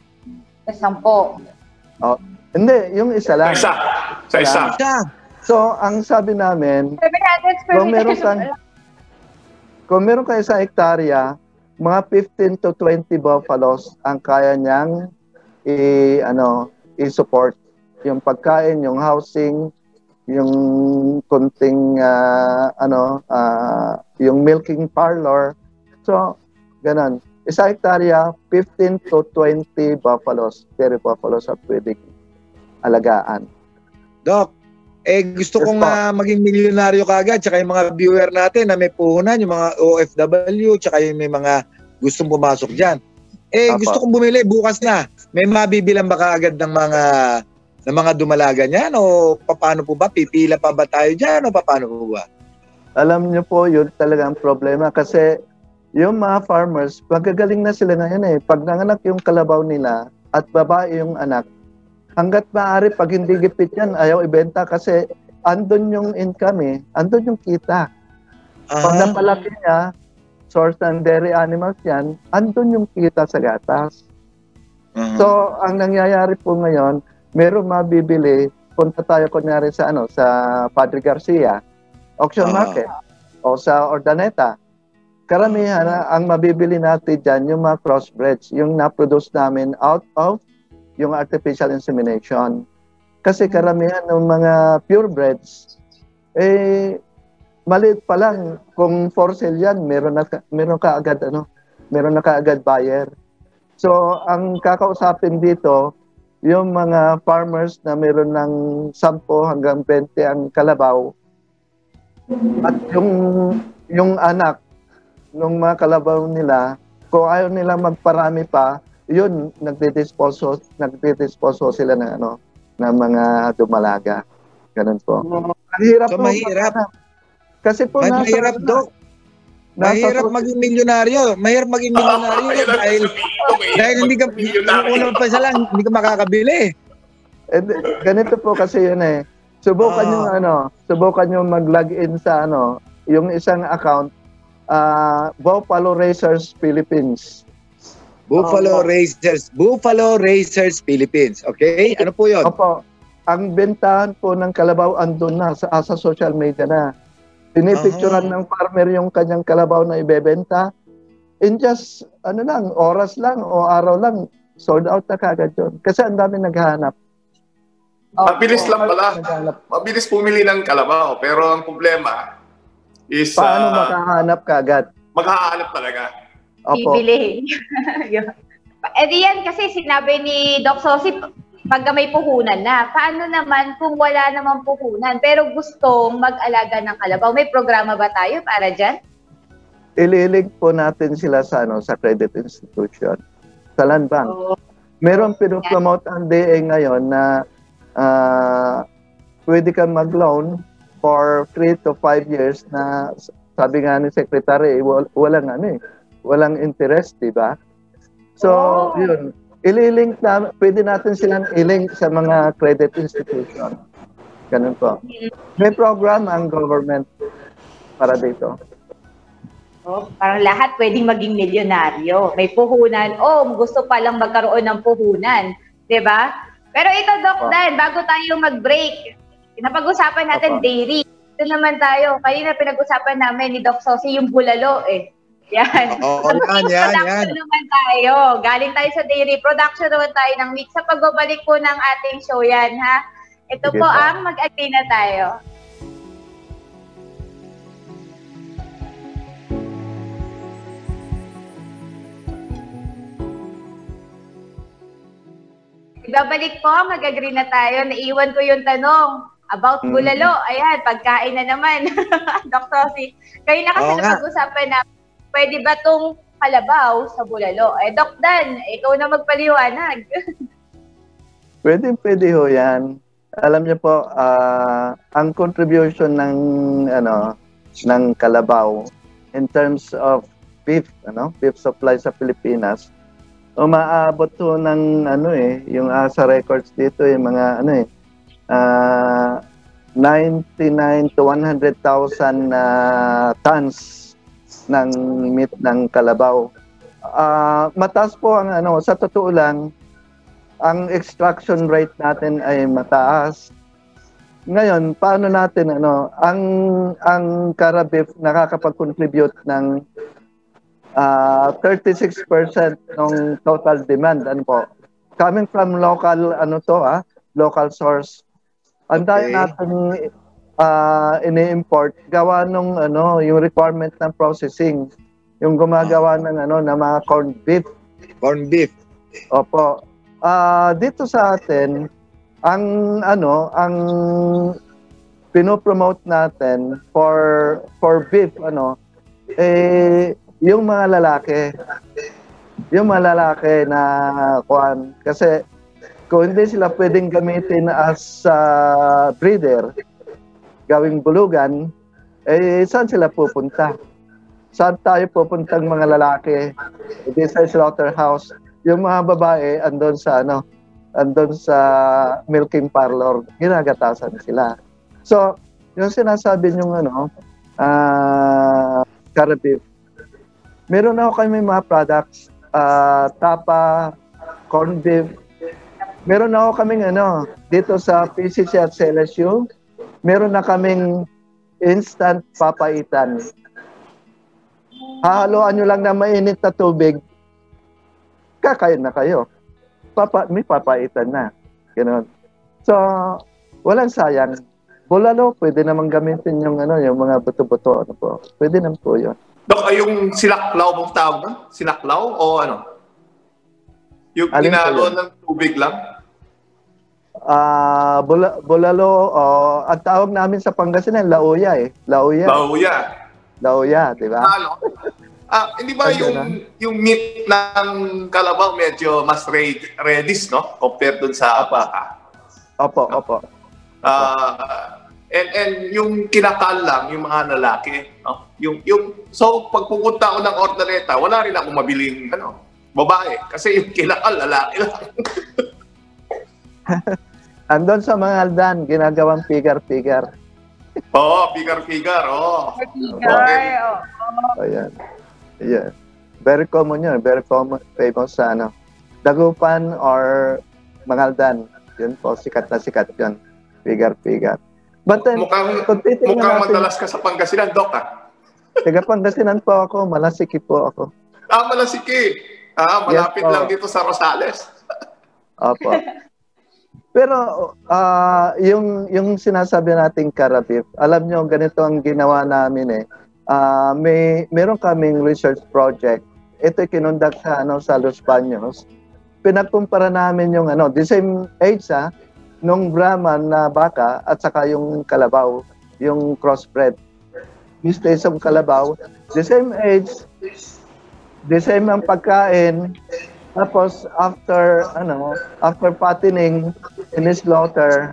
Sampo. Oh, hindi, yung isa Sa lang. isa. Sa isa. Siya. So, ang sabi namin, seven hundred square kung meron meters. kang, kung meron kayo sa hektarya, mga fifteen to twenty buffalos ang kaya niyang i, ano, i-support. Yung pagkain, yung housing, yung kunting, ah, ano, ah, yung milking parlor. So, ganun. Isa hektarya, fifteen to twenty buffalos, dairy buffalos ang pwedeng alagaan. Doc, eh gusto Yes, kong po. ah, maging milyonaryo kaagad, tsaka yung mga viewer natin na may puhunan, yung mga O F W, tsaka yung may mga gustong pumasok dyan. Eh Apo. gusto kong bumili bukas na. May mabibilan ba kaagad ng mga ng mga dumalaga niyan o paano po ba? Pipila pa ba tayo dyan o paano po ba? Alam niyo po, yun talaga ang problema kasi yung mga farmers, magagaling na sila ngayon eh. Pag nanganak yung kalabaw nila at babae yung anak, hanggat maaari pag hindi gipit yan, ayaw ibenta kasi andun yung income eh, andun yung kita. Pag Ah, napalaki niya, source ng dairy animals yan, andun yung kita sa gatas. uh-huh. So, ang nangyayari po ngayon, meron mabibili, punta tayo kunyari sa ano, sa Padre Garcia, auction Ah. market, o sa Ordaneta. Karamihan, ah, ang mabibili natin dyan, yung mga crossbreds, yung na-produce namin out of yung artificial insemination. Kasi karamihan ng mga purebreds, eh, maliit pa lang. Kung for sale yan, meron na, ka- meron ka agad, ano, meron na kaagad buyer. So, ang kakausapin dito, yung mga farmers na meron ng ten hanggang twenty ang kalabaw, at yung, yung anak, nung mga kalabaw nila, kung ayaw nila magparami pa, yun, nagdidisposo, nagdidisposo sila ng ano, ng mga dumalaga. Ganun po. Ang hirap So, po. mahirap. Kasi po, May nasa, mahirap, Doc. nasa, Mahirap maging milyonaryo. Mahirap maging milyonaryo Ayun ang dahil, sasabihin ko, mahirap dahil hindi ka, maging milyonaryo. yung unang pa isa lang, hindi ka makakabili. eh, ganito po kasi yun eh. Subukan Ah. yung ano, subukan yung mag-login sa ano, yung isang account, uh, Buffalo Racers Philippines. Buffalo Racers, Buffalo Racers Philippines. Okay? Ano po 'yon? Opo. Ang bentahan po ng kalabaw andun na sa, sa social media na. Pinipicturean ng farmer yung kanyang kalabaw na ibebenta. In just, ano lang, oras lang o araw lang, sold out na kagad yun. Kasi ang dami naghahanap. Mabilis lang pala. Naghahanap. Mabilis pumili ng kalabaw. Pero ang problema is... Paano ah, makahanap kagad? Maghahanap talaga. Opo. Bibili. Eh di yan kasi sinabi ni Doc Sosi, pagka may puhunan na, paano naman kung wala namang puhunan pero gustong mag-alaga ng kalabaw? May programa ba tayo para dyan? Ililink po natin sila sa ano sa credit institution, sa land bank. Oh. Meron pinopromote ang D A ngayon na uh, pwede kang mag-loan for three to five years na sabi nga ni Secretary, wal walang ano eh, walang interest, di ba? So, oh. yun. Ililink na, pwede natin silang ilink sa mga credit institution. Ganun po. May program ang government para dito. Oh, parang lahat pwedeng maging milyonaryo. May puhunan. Oh, gusto pa lang magkaroon ng puhunan. Diba? Pero ito, Doc oh. Dan, bago tayo mag-break, napag-usapan natin Opo. dairy. Ito naman tayo. Kanina pinag-usapan namin ni Doc Sosi yung bulalo eh. Yan. Oo, yan, yan, yan. naman tayo. Galing tayo sa dairy. Production naman tayo ng meat. Sa pagbabalik po ng ating show yan, ha? Ito Sige po pa. ang mag-agree na tayo. Babalik po, mag-agree na tayo. Naiwan ko yung tanong about bulalo. Ayan, pagkain na naman. Doc Sosi. Kayo na kasi napag-usapan na pwede ba itong kalabaw sa bulalo? Eh, Doc Dan, ikaw na magpaliwanag. Pwede, pwede ho yan. Alam niyo po, uh, ang contribution ng ano ng kalabaw in terms of beef, ano, beef supply sa Pilipinas, umaabot to ng ano eh, yung uh, sa records dito yung mga ano eh, uh, ninety-nine to one hundred thousand uh, tons ng meat ng kalabaw. Uh, mataas po ang ano, sa totoo lang, ang extraction rate natin ay mataas. Ngayon, paano natin ano, ang ang Cara beef nakakapag-contribute ng uh, thirty-six percent ng total demand, ano po. Coming from local ano to ah, local source. Ang dahil okay. natin Uh, ini-import gawa nung ano yung requirement ng processing, yung gumagawa ng ano na mga corned beef. Corned beef. Opo. Uh, dito sa atin ang ano ang pino-promote natin for for beef ano eh yung mga lalaki. Yung mga lalaki na kuan kasi kung hindi sila pwedeng gamitin as uh, breeder, gawing bulugan, eh, saan sila pupunta? Saan tayo pupuntang mga lalaki? Hindi sa slaughterhouse. Yung mga babae, andon sa, ano, andon sa milking parlor, ginagatasan sila. So, yung sinasabi niyong, ano, uh, Cara beef, meron ako kami mga products, uh, tapa, corned beef, meron ako kaming, ano, dito sa P C C at C L S U, meron na kaming instant papaitan. Hahaluan nyo lang na mainit na tubig, kakain na kayo. Papa, may papaitan na. Ganun. So, walang sayang. Bulalo, pwede namang gamitin yung, ano, yung mga buto-buto. Ano po. Pwede naman po yun. Dok, ay yung sinaklaw mong tawag na? Sinaklaw o ano? Yung ginalo ng tubig lang? Ah, uh, bula, bulalo, oh, ang tawag namin sa Pangasinan, lauya eh. Lauya. Lauya. Lauya, di ba? Ano? Ah, hindi ba yung na? yung meat ng kalabaw medyo mas red, reddish, no? Compared dun sa baka. Opo, no? opo. Ah, uh, and and yung kinakal lang yung mga lalaki, no? Yung yung so pag pupunta ako ng Ordaneta, wala rin akong mabiling ano, babae kasi yung kinakal lalaki lang. Andon sa mga aldan, ginagawang pigar-pigar. Oo, pigar-pigar, oo. Pigar, oo. Ayan. Ayan. Very common yun. Very common, famous sa ano. Dagupan or Mangaldan. Yun po, sikat na sikat yun. Figure-figure. But then, mukhang, mukhang natin, madalas ka sa Pangasinan, Doc, ha? Taga Pangasinan po ako. Malasiki po ako. Ah, Malasiki. Ah, malapit yes, lang dito sa Rosales. Opo. Pero uh, yung yung sinasabi nating Carabif, alam nyo, ganito ang ginawa namin eh. Uh, may meron kaming research project. Ito kinundak sa ano sa Los Baños. Pinagkumpara namin yung ano, the same age ha, nung Brahman na baka at saka yung kalabaw, yung crossbred. Mistakes ng kalabaw, the same age, the same ang pagkain. Tapos after ano, after fattening in slaughter,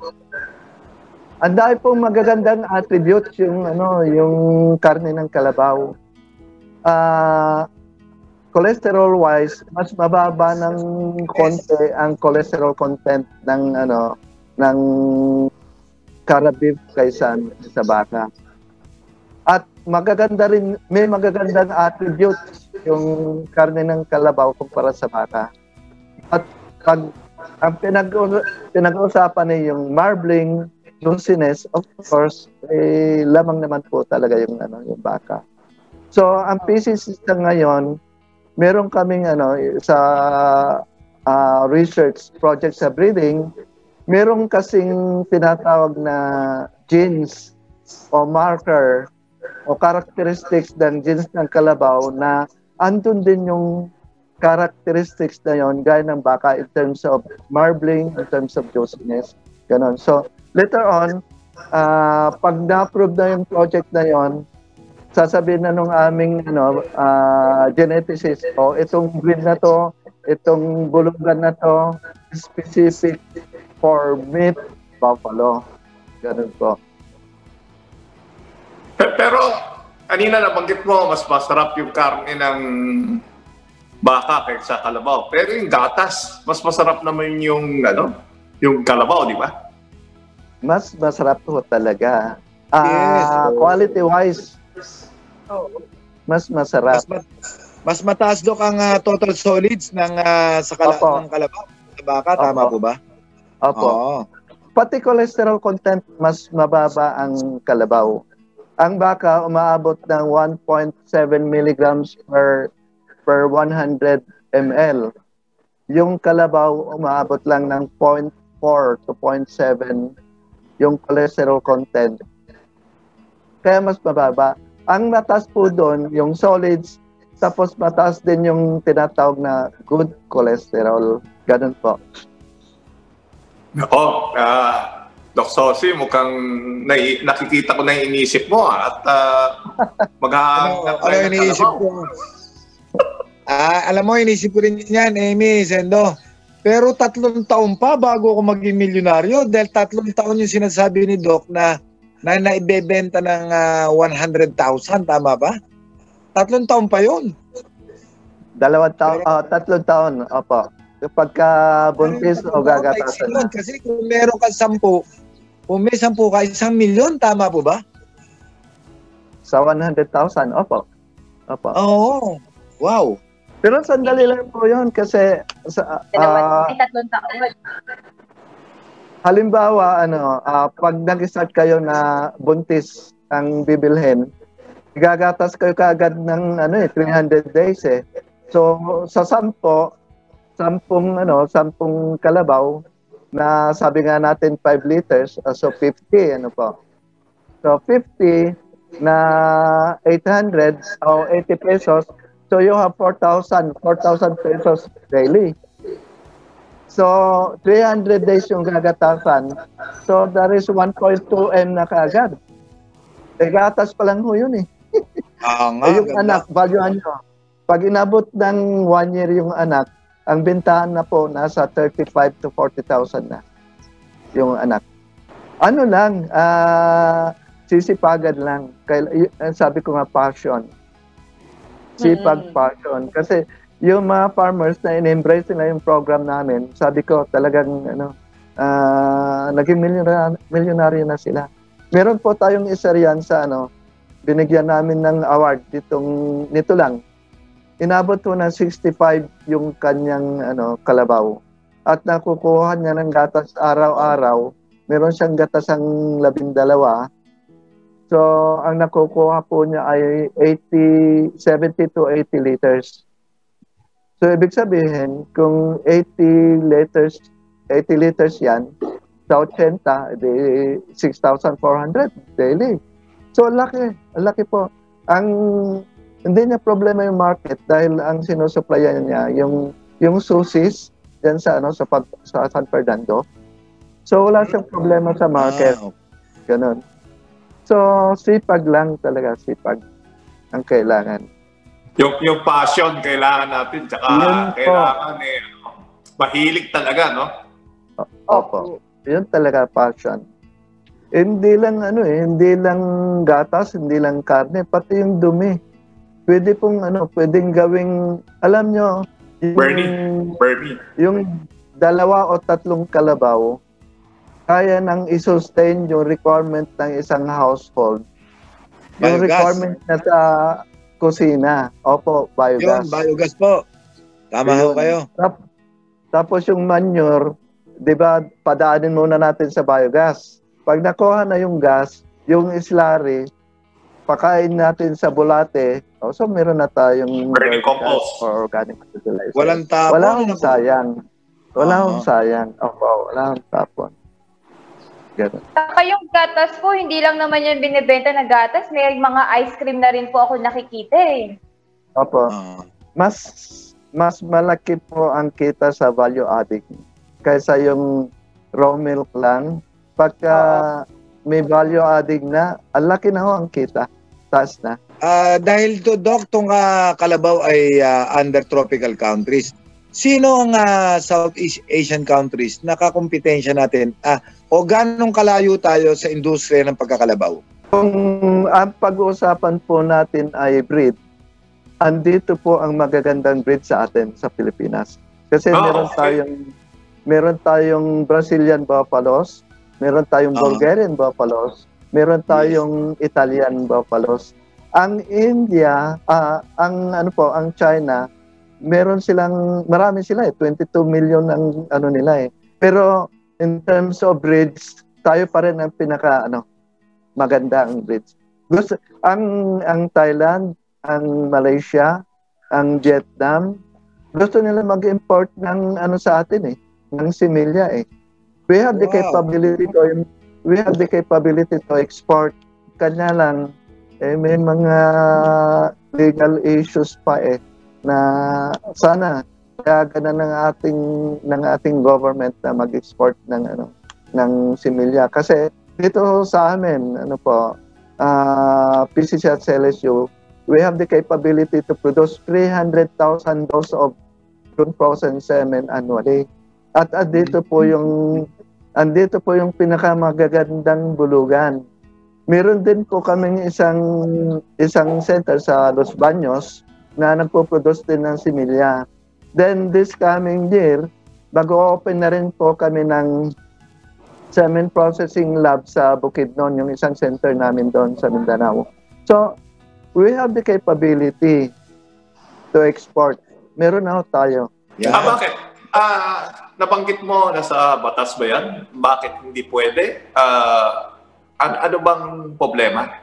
ang dami pong magagandang attributes yung ano, yung karne ng kalabaw. Ah, uh, cholesterol wise, mas mababa ng konti ang cholesterol content ng ano, ng Carabif kaysa sa baka. At magaganda rin, may magagandang attributes yung karne ng kalabaw kumpara sa baka. At pag ang pinag pinag-uusapan ay yung marbling, juiciness, of course, eh, lamang naman po talaga yung ano, yung baka. So, ang P C system ngayon, meron kaming ano sa uh, research project sa breeding, meron kasing tinatawag na genes o marker o characteristics ng genes ng kalabaw na andun din yung characteristics na yon gaya ng baka in terms of marbling, in terms of juiciness, ganon. So, later on, uh, pag na-approve na yung project na yon, sasabihin na nung aming ano, uh, geneticist, o oh, itong breed na to, itong bulugan na to, specific for meat buffalo. Ganon po. Pero, kanina nabanggit mo, mas masarap yung karne ng baka kaysa kalabaw. Pero yung gatas, mas masarap naman yung, ano, yung kalabaw, di ba? Mas masarap po talaga. Uh, yes. Quality-wise, mas masarap. Mas, mat mas mataas doon ang uh, total solids ng, uh, sa kala ng kalabaw sa baka. Opo. Tama po ba? Opo. Oo. Pati cholesterol content, mas mababa ang kalabaw. Ang baka umaabot ng one point seven milligrams per per one hundred milliliters. Yung kalabaw umaabot lang ng zero point four to zero point seven yung cholesterol content. Kaya mas mababa. Ang mataas po doon, yung solids, tapos mataas din yung tinatawag na good cholesterol. Ganun po. Oo. Uh... Doc Sosi, mukhang nai nakikita ko na yung inisip mo at uh, maghahanap ano, ano iniisip ko? Ah, alam mo, inisip ko rin yan, Amy, Sendo. Pero tatlong taon pa bago ako maging milyonaryo dahil tatlong taon yung sinasabi ni Doc na na naibebenta ng uh, one hundred thousand, tama ba? Tatlong taon pa yun. Dalawang taon, oh, tatlong taon, opo. Pagka buntis o gagatasan na. Kasi kung meron ka sampu, kung may sampu ka, isang milyon, tama po ba? Sa one hundred thousand, opo. Opo. Oo. Wow. Pero sandali lang po yun kasi sa, uh, tatlong taon. Halimbawa, ano, uh, pag nag-start kayo na buntis ang bibilhin, gagatas kayo kaagad ng ano, eh, three hundred days eh. So, sa sampo, sampung ano, sampung kalabaw na sabi nga natin five liters, uh, so fifty, ano po. So fifty na eight hundred o eighty pesos, so you have four thousand pesos daily. So three hundred days yung gagatasan. So there is one point two M na kaagad. E gatas pa lang ho yun eh. Ah, nga, eh, yung anak, valuean nyo. Pag inabot ng one year yung anak, ang bentahan na po nasa thirty-five to forty thousand na yung anak. Ano lang, uh, sisipagan lang. Kaya, sabi ko nga, passion. Sipag, passion. Kasi yung mga farmers na in-embrace nila yung program namin, sabi ko talagang ano, uh, naging milyonaryo, milyonaryo na sila. Meron po tayong isa riyan sa ano, binigyan namin ng award ditong, nito lang. inabot po ng sixty-five yung kanyang ano, kalabaw. At nakukuha niya ng gatas araw-araw. Meron siyang gatas ang labindalawa. So, ang nakukuha po niya ay eighty, seventy to eighty liters. So, ibig sabihin, kung eighty liters, eighty liters yan, sa eighty, di six thousand four hundred daily. So, ang laki. Ang laki po. Ang, hindi niya problema yung market dahil ang sinusupplyan niya, yung, yung susis, yan sa, ano, sa, sa San Fernando. So, wala siyang problema sa market. Ganon. So, sipag lang talaga, sipag ang kailangan. Yung, yung passion kailangan natin, tsaka Yun kailangan eh, mahilig talaga, no? Opo. Yun talaga passion. Hindi lang ano eh, hindi lang gatas, hindi lang karne, pati yung dumi. Pwede pong ano, pwedeng gawing, alam nyo, yung, Bernie, Bernie. yung dalawa o tatlong kalabaw, kaya nang i-sustain yung requirement ng isang household. Yung Biogas. requirement na sa kusina. Opo, biogas. Yun, biogas po. Tama ho kayo. Tap, tapos yung manure, di ba, padaanin muna natin sa biogas. Pag nakuha na yung gas, yung slurry, pakain natin sa bulate, oh, so meron na tayong compost or organic fertilizer. Walang tapon. Wala akong sayang. Wala akong Uh-huh. sayang. Opo, wala akong tapon. Ganun. Saka yung gatas po, hindi lang naman yung binibenta na gatas. May mga ice cream na rin po ako nakikita eh. Opo. Ah. Mas mas malaki po ang kita sa value adding kaysa yung raw milk lang. Pagka may value adding na, ang laki na ho ang kita. Taas na. Ah, dahil to, Doc, itong ah, kalabaw ay ah, under tropical countries. Sino ang ah, Southeast Asian countries na kakumpetensya natin? Ah, o ganong kalayo tayo sa industriya ng pagkakalabaw? Kung ang pag-uusapan po natin ay breed, andito po ang magagandang breed sa atin sa Pilipinas. Kasi Oh, meron okay. tayong meron tayong Brazilian Buffalos, meron tayong Ah. Bulgarian Buffalos, meron tayong Italian Buffalos. Ang India, ah, ang ano po, ang China, meron silang marami sila eh, twenty-two million ang ano nila eh. Pero in terms of breeds, tayo pa rin ang pinaka ano maganda ang breeds. Gusto ang ang Thailand, ang Malaysia, ang Vietnam, gusto nila mag-import ng ano sa atin eh, ng similya eh. We have the Wow. capability to we have the capability to export. Kanya lang eh may mga legal issues pa eh na sana kaya ganun ng ating ng ating government na mag-export ng ano ng similya kasi dito sa amin ano po uh, P C C at C L S U we have the capability to produce three hundred thousand doses of frozen semen annually at, at dito po yung andito po yung pinakamagagandang bulugan. Meron din po kaming isang isang center sa Los Baños na nagpo-produce din ng similya. Then this coming year, bago-open na rin po kami ng semen processing lab sa Bukidnon, yung isang center namin doon sa Mindanao. So, we have the capability to export. Meron na ho tayo. Yeah. Ah, bakit? Ah, nabanggit mo nasa batas ba yan? Bakit hindi pwede? Ah, ano, ano bang problema?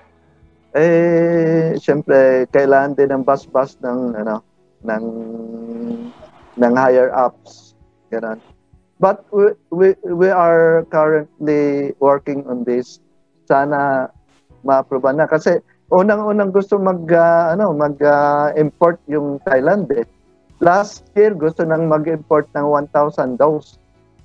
Eh, siyempre, kailangan din ng bus-bus ng, ano, ng, ng higher ups. Ganun. But we, we, we are currently working on this. Sana ma-approve na. Kasi unang-unang gusto mag, uh, ano, mag-import uh, yung Thailand eh. Last year, gusto nang mag-import ng one thousand dose.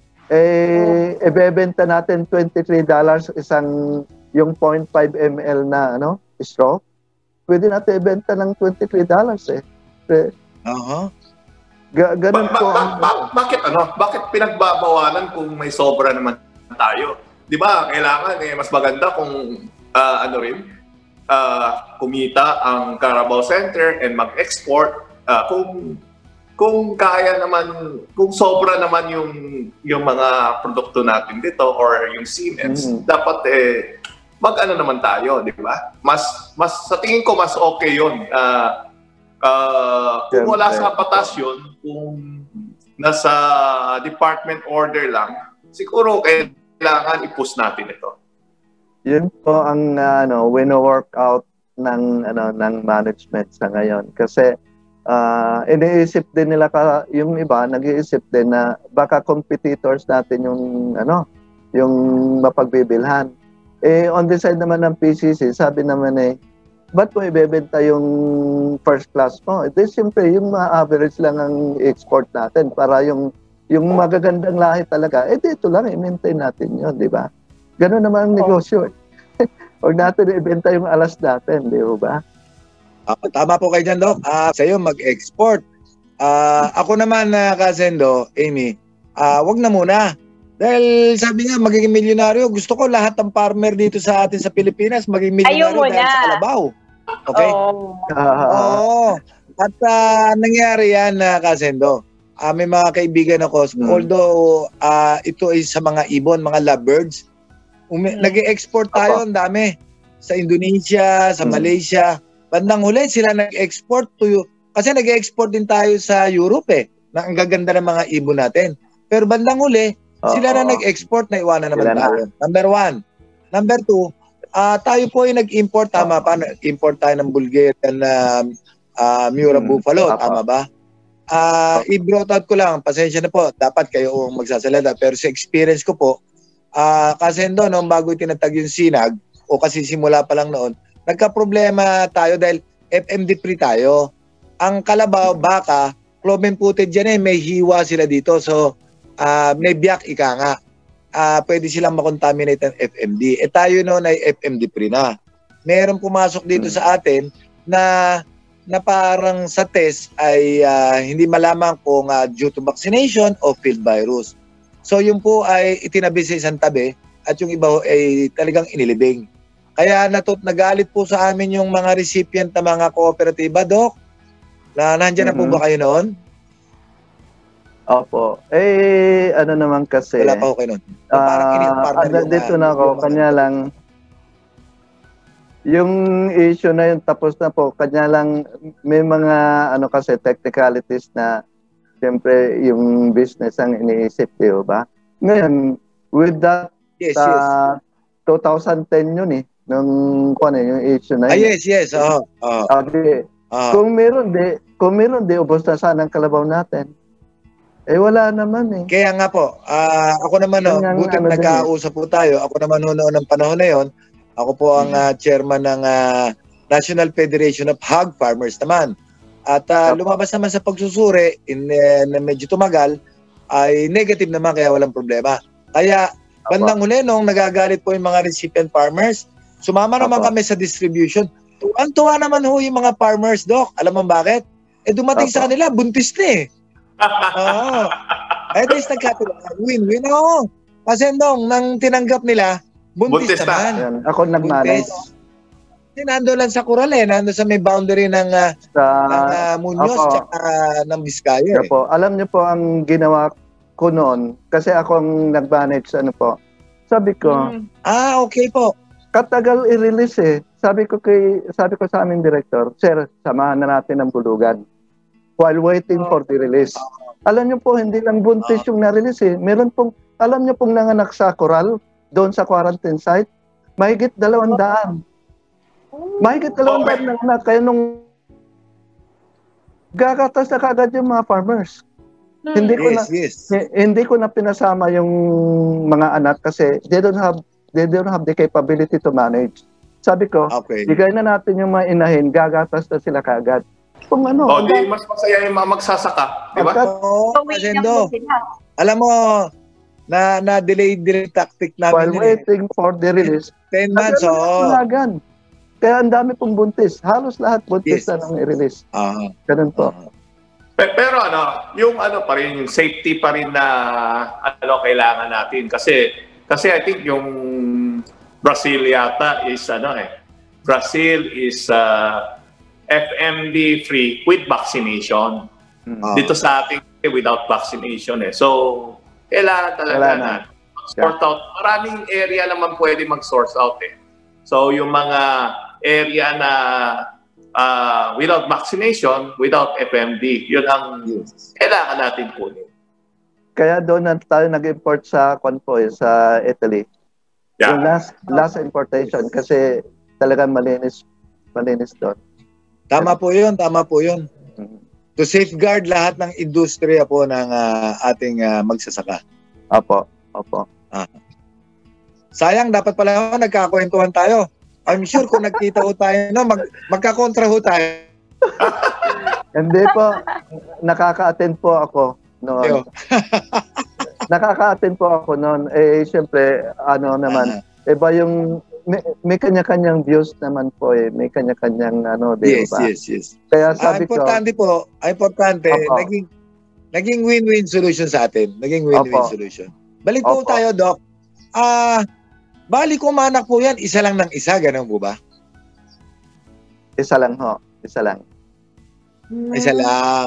Eh, oh. ibebenta natin twenty-three dollars isang yung zero point five milliliters na ano, straw. Pwede natin ibenta ng twenty-three dollars eh. Uh-huh. Ga ganun ba, po. Ba, ba, ba, bakit ano? Bakit pinagbabawalan kung may sobra naman tayo? 'Di ba? Kailangan eh mas maganda kung uh, ano rin uh, kumita ang Carabao Center and mag-export uh, kung kung kaya naman, kung sobra naman yung yung mga produkto natin dito or yung cements, mm-hmm. dapat eh mag-ano naman tayo, di ba? Mas mas sa tingin ko mas okay 'yon. Uh, Uh, kung wala Siyempre. sa batas yun, kung nasa department order lang, siguro kailangan i-push natin ito. Yun po ang uh, ano, wino-work out ng ano ng management sa ngayon kasi uh, iniisip din nila ka, yung iba nag-iisip din na baka competitors natin yung ano yung mapagbibilhan. Eh on the side naman ng P C C, sabi naman eh ba't mo ibebenta yung first class mo? Ito siyempre yung mga average lang ang export natin para yung yung magagandang lahi talaga, eh dito lang i-maintain natin yun, di ba? Ganun naman ang negosyo. Huwag natin ibenta yung alas natin, di ba? Uh, tama po kayo dyan, Doc. Uh, sa'yo mag-export. Uh, ako naman, uh, Kasendo, Amy, uh, wag na muna. Dahil sabi nga, magiging milyonaryo. Gusto ko lahat ng farmer dito sa atin sa Pilipinas maging milyonaryo dahil sa kalabaw. Okay? Oh. Uh, Oo. At uh, nangyari yan, uh, Kasendo. Uh, may mga kaibigan ako, hmm. although uh, ito ay sa mga ibon, mga lovebirds, Umi- hmm. nag-export tayo, ang dami. Sa Indonesia, sa hmm. Malaysia. Bandang huli, sila nag-export to, kasi nag-export din tayo sa Europe eh, na ang gaganda ng mga ibon natin. Pero bandang huli, uh, sila na nag-export, na iwanan naman sila tayo. Na. Number one. Number two, uh, tayo po ay nag-import, tama pa, nag-import tayo ng Bulgarian na uh, Mura hmm. Buffalo, uh, tama ba? Uh, i-brought out ko lang, pasensya na po, dapat kayo magsasalita, pero sa experience ko po, uh, kasi doon, no, bago itinatag yung sinag, o kasi simula pa lang noon, nagka-problema tayo dahil F M D free tayo. Ang kalabaw, baka, cloven footed dyan eh, may hiwa sila dito, so uh, may biyak ika nga. Uh, pwede silang makontaminate ng F M D. Eh tayo noon ay F M D free na. Meron pumasok dito hmm. sa atin na na parang sa test ay uh, hindi malaman kung uh, due to vaccination o field virus. So yun po ay itinabi sa isang tabi at yung iba ay talagang inilibing. Kaya natut nagalit po sa amin yung mga recipient ng mga kooperatiba, Doc. Na nandiyan mm-hmm. na po ba kayo noon? Opo. Eh, ano naman kasi. Wala pa ako kayo noon. So, uh, parang ini-partner yung, dito na ako, kanya lang. Yung issue na yun, tapos na po. Kanya lang, may mga ano kasi technicalities na siyempre yung business ang iniisip, di ba? Ngayon, with that, yes, uh, yes. twenty ten yun eh. Nung kung ano, yung issue na yun. Ah, yes, yes. Oh, oh. Okay. Oh. Kung meron di, kung meron di, ubos na sana ang kalabaw natin. Eh, wala naman eh. Kaya nga po, uh, ako naman, no, buti ano nagkausap po tayo. Ako naman noon ng panahon na yon, ako po ang uh, chairman ng uh, National Federation of Hog Farmers naman. At uh, lumabas naman sa pagsusuri, in, uh, na medyo tumagal, ay negative naman kaya walang problema. Kaya, bandang huli nung nagagalit po yung mga recipient farmers, sumama naman Apa. kami sa distribution. Tuwan-tuwa naman ho yung mga farmers, Doc. Alam mo bakit? Eh dumating Apa. sa kanila, buntis na eh. Oo. At least nagkatulungan. Win-win ako. Kasi nung nang tinanggap nila, buntis, buntis naman. Yan. Ako nag-manage. Kasi nando lang sa Coral eh. Nando sa may boundary ng, uh, sa, ng uh, Muñoz at uh, ng Vizcaya eh. Po. Alam niyo po ang ginawa ko noon, kasi ako ang nag-manage, ano po. Sabi ko, mm. ah, okay po. Katagal i-release eh. Sabi ko kay sabi ko sa aming director, sir, samahan na natin ang bulugan while waiting oh. for the release. Alam niyo po, hindi lang buntis oh. yung na-release eh. Meron pong, alam niyo pong nanganak sa Coral, doon sa quarantine site, mahigit dalawang daan. Mahigit dalawang daan nanganak. Kaya nung gagatas na kagad yung mga farmers. Hmm. Hindi ko yes, na yes. hindi ko na pinasama yung mga anak kasi they don't have they don't have the capability to manage. Sabi ko, okay. Bigay na natin yung mga inahin, gagatas na sila kagad. Kung ano, oh, di, mas masaya yung mga magsasaka, di ba? Oo, oh, alam mo, na na delay delay tactic namin. While waiting eh. for the release. ten months, oo. Oh. Kaya ang dami pong buntis. Halos lahat buntis yes. na nang i-release. Uh-huh. Ganun po. Uh-huh. Pero ano, yung ano pa rin, yung safety pa rin na ano kailangan natin kasi kasi I think yung Brazil yata is ano eh Brazil is uh, F M D free with vaccination. Uh-huh. Dito sa atin without vaccination eh. So kailangan talaga na mag-sort yeah. out. Maraming area naman pwede mag-source out eh. So yung mga area na uh, without vaccination, without F M D. Yun ang yes. kailangan natin kunin. Kaya doon na tayo nag-import sa Conpo, eh, sa Italy. Yeah. Yung last, last importation kasi talagang malinis, malinis doon. Tama po yun, tama po yun. To safeguard lahat ng industriya po ng uh, ating uh, magsasaka. Opo, opo. Ah. Sayang, dapat pala nagkakwentuhan tayo. I'm sure kung nagkita ho tayo, no, mag, magkakontra ho tayo. Hindi po, nakaka-attend po ako noon. Nakaka-attend po ako noon. Eh, siyempre, ano naman, uh-huh. iba yung, may, may kanya-kanyang views naman po eh. May kanya-kanyang, ano, di yes, ba? Yes, yes, yes. Kaya sabi ah, importante ko, po, importante, Opo. naging, naging win-win solution sa atin. Naging win-win Opo. solution. Balik po Opo. tayo, Doc. Ah, uh, bali kumanak po yan, isa lang ng isa, ganun po ba? Isa lang ho, isa lang. Isa lang.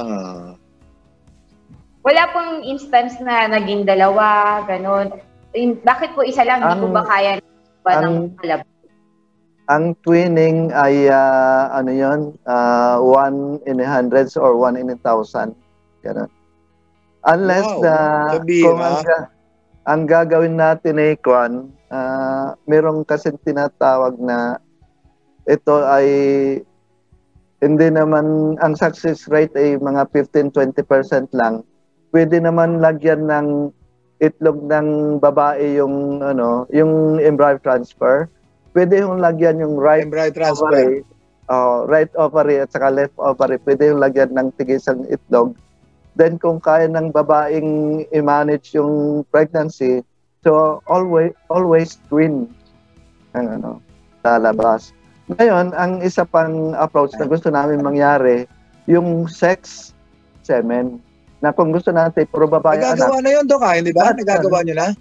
Wala pong instance na naging dalawa, ganun. Bakit po isa lang? Hindi po ba kaya ba ng kalab? Ang twinning ay, uh, ano yun, uh, one in a hundreds or one in a thousand. Ganun. Unless wow. na, kung ang, ang gagawin natin ay kwan, uh, merong kasi tinatawag na ito ay hindi naman, ang success rate ay mga fifteen to twenty percent lang. Pwede naman lagyan ng itlog ng babae yung ano, yung embryo transfer. Pwede yung lagyan yung right embryo transfer, ovary, uh, right ovary at saka left ovary. Pwede yung lagyan ng tigisang itlog. Then kung kaya ng babaeng i-manage yung pregnancy, so always always twin ang ano, lalabas. Ngayon, ang isa pang approach na gusto namin mangyari, yung sex semen. Na kung gusto natin, puro babae anak. Nagagawa na yun, Dok, ha? Hindi ba? Nagagawa nyo na?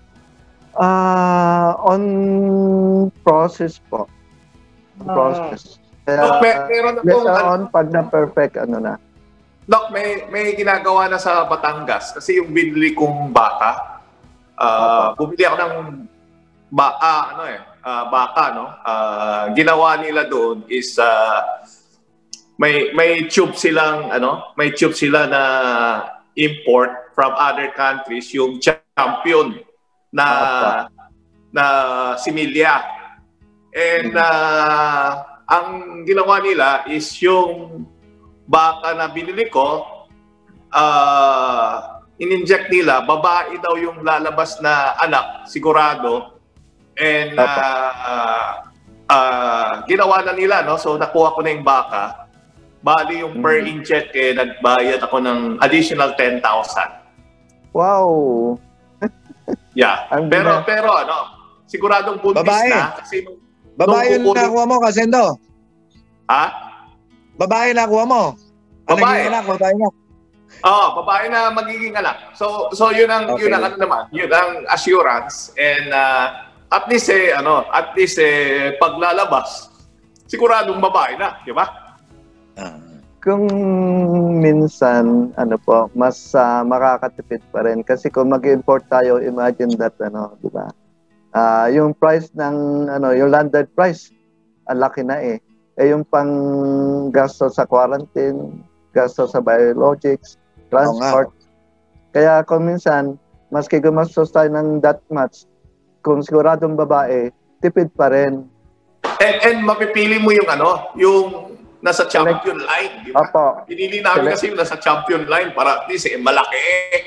Uh, on process po. On process. Kaya, Doc, may, meron na later on, pag na-perfect, ano na. Doc, may, may ginagawa na sa Batangas. Kasi yung binili kong baka, uh, bumili ako ng ba, ah, ano eh, uh, baka, no? Uh, ginawa nila doon is uh, may may tube silang ano, may tube sila na import from other countries yung champion na na similya. And uh, ang ginawa nila is yung baka na binili ko, uh, in-inject nila, babae daw yung lalabas na anak, sigurado. And uh, uh, uh, ginawa na nila, no? So nakuha ko na yung baka. Bali yung per mm-hmm. inject, eh, nagbayad ako ng additional ten thousand. Wow! Yeah. pero, pero ano, siguradong buntis babae. na. Kasi nung, babae yung nakuha mo, Kasendo? Ha? Babae nakuha mo? Babae. Anak, babae na. Oo, oh, babae na magiging anak. So, so yun ang, okay. yun ang ano naman, yun ang assurance. And uh, at least, eh, ano, at least, eh, paglalabas, siguradong babae na, di ba? Kung minsan, ano po, mas uh, makakatipid pa rin. Kasi kung mag-import tayo, imagine that, ano, di ba? Uh, yung price ng, ano, yung landed price, ang laki na eh. Eh, yung pang gasto sa quarantine, gasto sa biologics, transport. Oh, kaya kung minsan, maski gumastos tayo ng that much, kung siguradong babae, tipid pa rin. And, and mapipili mo yung ano, yung nasa champion line, di ba? Opo. Pinili namin kasi yung nasa champion line para at least eh, malaki.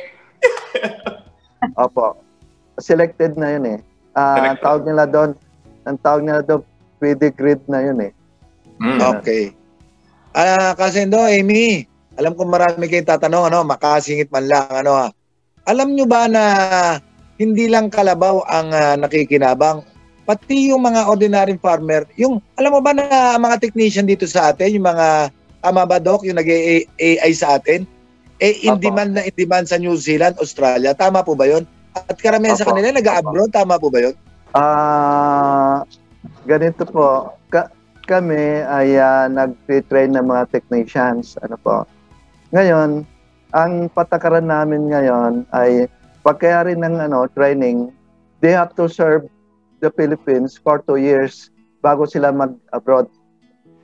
Opo. Selected na yun eh. Uh, ang tawag nila doon, ang tawag nila doon, pre-grid na yun eh. Mm. Okay. Ah, uh, Kasendo, Amy, alam ko marami kayong tatanong, ano, makasingit man lang, ano ha. Alam nyo ba na hindi lang kalabaw ang uh, nakikinabang? Pati yung mga ordinary farmer, yung, alam mo ba na mga technician dito sa atin, yung mga, tama ba, Doc, yung nag-A I sa atin, eh, in Apo. demand na in demand sa New Zealand, Australia, tama po ba yun? At karamihan Apo. sa kanila, nag-abroad, tama po ba yun? Ah, uh, ganito po, Ka kami ay uh, nag-train ng mga technicians, ano po. Ngayon, ang patakaran namin ngayon ay pagkayari ng ano, training, they have to serve the Philippines for two years bago sila mag-abroad.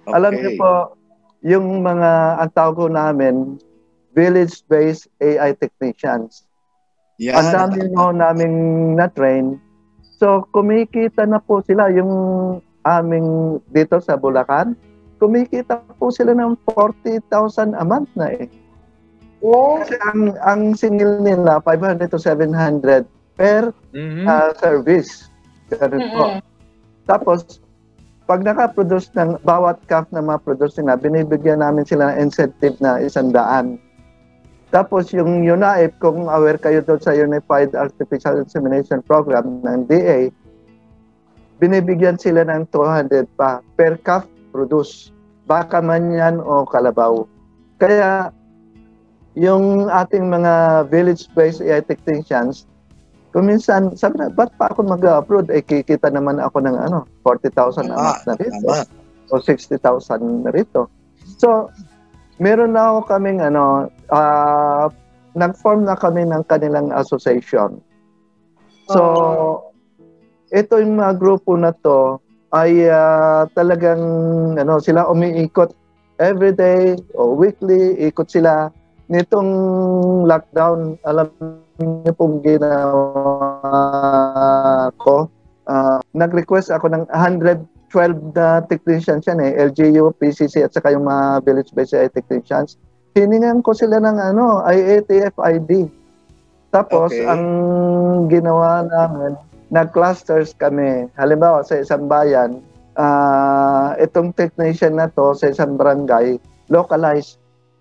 Okay. Alam niyo po, yung mga, ang tawag ko namin, village-based A I technicians. Yan. Ang dami mo naming na-train. So, kumikita na po sila yung aming dito sa Bulacan. Kumikita po sila ng forty thousand a month na eh. Oh. Kasi ang, ang singil nila, five hundred to seven hundred per Mhm. uh, service. Ganun po. Mm-mm. Tapos, pag naka-produce ng bawat calf na ma-produce nila, binibigyan namin sila ng incentive na isang daan. Tapos yung U N A I P, kung aware kayo doon sa Unified Artificial Insemination Program ng D A, binibigyan sila ng two hundred pa per calf produce. Baka man yan o kalabaw. Kaya yung ating mga village-based A I technicians, kuminsan, sabi na, ba't pa ako mag-upload? Eh, kikita naman ako ng ano, forty thousand a month na rito. Tama. O sixty thousand na rito. So, meron na ako kaming ano, uh, nag-form na kami ng kanilang association. So, ito yung mga grupo na to ay uh, talagang ano, sila umiikot everyday o weekly, ikot sila. Nitong lockdown, alam niyo pong ginawa ko, uh, nag-request ako ng one hundred twelve na technicians yan eh, L G U, P C C at saka yung mga village-based A I technicians. Hiningan ko sila ng ano, I A T F I D. Tapos, Okay. ang ginawa namin, nag-clusters kami. Halimbawa, sa isang bayan, uh, itong technician na to sa isang barangay, localized.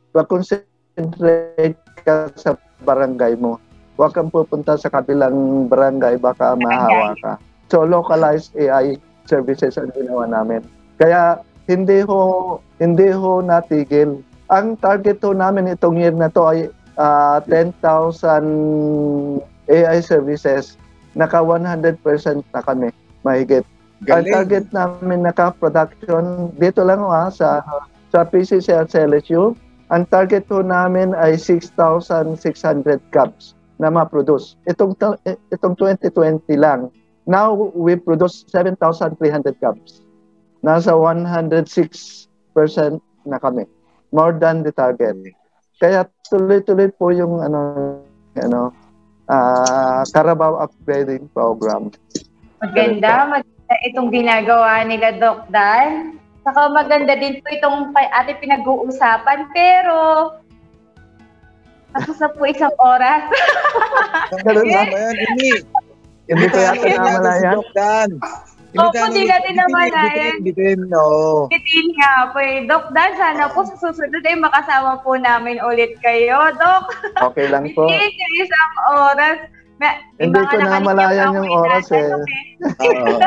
Concentrate ka sa barangay mo. Huwag kang pupunta sa kabilang barangay, baka mahawa ka. So, localized A I services ang ginawa namin. Kaya, hindi ho, hindi ho natigil. Ang target ho namin itong year na to ay uh, ten thousand A I services. Naka one hundred percent na kami, mahigit. Ang Galing. target namin naka-production, dito lang ho, ha, sa, sa P C C at sa L S U, ang target ho namin ay six thousand six hundred cups na ma-produce. Itong, itong twenty twenty lang. Now, we produce seven thousand three hundred cups. Nasa one hundred six percent na kami. More than the target. Kaya tuloy-tuloy po yung ano, ano, uh, Carabao upgrading program. Maganda, maganda itong ginagawa nila, Doc Dan. Saka maganda din po itong ating pinag-uusapan. Pero, tapos na po isang oras. Ganun Ano ba? ba yan, Amy? Hindi ko yata Imbitahan namalayan. si Doc Dan. Opo, Imbitahan di ulit. natin namalayan. Bitin, bitin, no. Bitin nga po eh. Doc Dan, sana po sa susunod ay makasama po namin ulit kayo, Doc. Okay lang po. Bitin yung isang oras. May, may Hindi mga ko nakalimutan namalayan akong yung oras eh. inatanong Oo.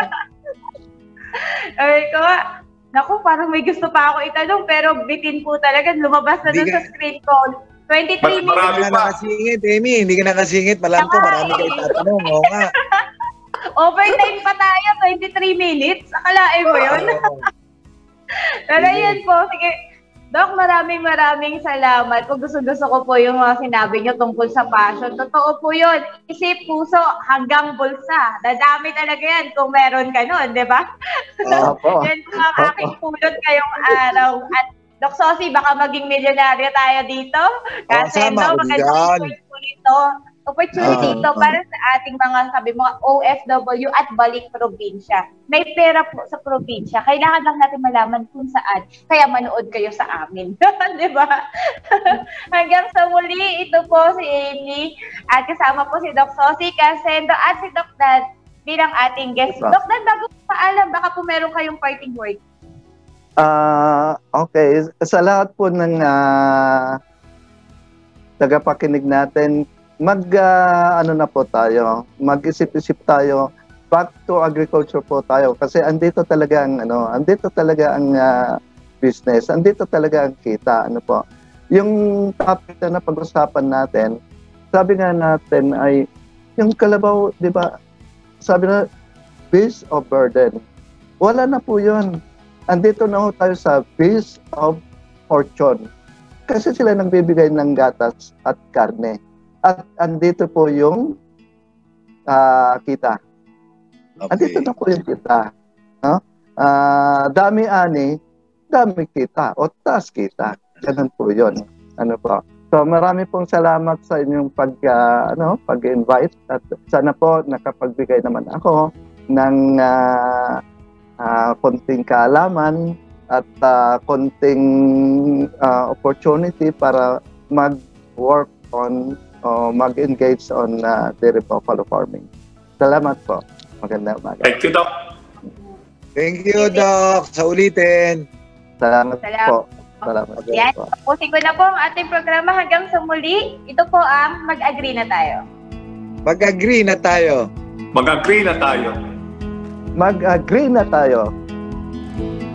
Ay ko, naku, parang may gusto pa ako itanong, pero bitin po talaga. Lumabas na Hindi dun ka- sa screen ko. twenty-three Mas marami Hindi ka na pa. nakasingit, Amy. Hindi ka nakasingit. Malam ko, marami kayo tatanong. Oo nga. Overtime pa tayo, twenty-three minutes. Akalain mo yun? Oo. Pero Sige. yan po, sige. Doc, maraming maraming salamat. Kung gusto-gusto ko po yung mga sinabi nyo tungkol sa passion. Totoo po yun. Isip, puso, hanggang bulsa. Dadami talaga yan kung meron ka nun, di ba? Opo. Yan po ang aking pulot ngayong araw. At Doc Sosi, baka maging milyonaryo tayo dito. Kasi sama no, ako magandang dyan. opportunity ito. Opportunity Ah, ito ah. para sa ating mga, sabi mo, O F W at balik probinsya. May pera po sa probinsya. Kailangan lang natin malaman kung saan. Kaya manood kayo sa amin. Di ba? Hanggang sa muli, ito po si Amy. At kasama po si Doc Sosi Casendo at si Doc Dan bilang ating guest. Diba? Doc Dan, bago paalam, baka po meron kayong parting word. Ah, okay. Sa lahat po ng ah, tagapakinig natin, mag ah, ano na po tayo, mag-isip-isip tayo, back to agriculture po tayo kasi andito talaga ang ano, andito talaga ang ah, business, andito talaga ang kita, ano po. Yung topic na pag-usapan natin, sabi nga natin ay yung kalabaw, 'di ba? Sabi na beast of burden. Wala na po 'yon. Andito na ho tayo sa beast of fortune. Kasi sila nagbibigay ng gatas at karne. At andito po yung uh, kita. Okay. Andito na po yung kita. No? Uh, dami-ani, dami kita o taas kita. Ganun po yun. Ano po. So marami pong salamat sa inyong pag, uh, ano, pag-invite at sana po nakapagbigay naman ako ng uh, uh, konting kaalaman at uh, konting uh, opportunity para mag-work on o mag-engage on uh, dairy buffalo farming. Salamat po. Magandang umaga. Thank you, Doc. Thank you, Doc. Sa ulitin. Salamat, Salamat po. Salamat Yan, po. tapusin ko na po ang ating programa hanggang sa muli. Ito po ang Mag-Agree na tayo. Mag-agree na tayo. Mag-agree na tayo. Mag-agree na tayo.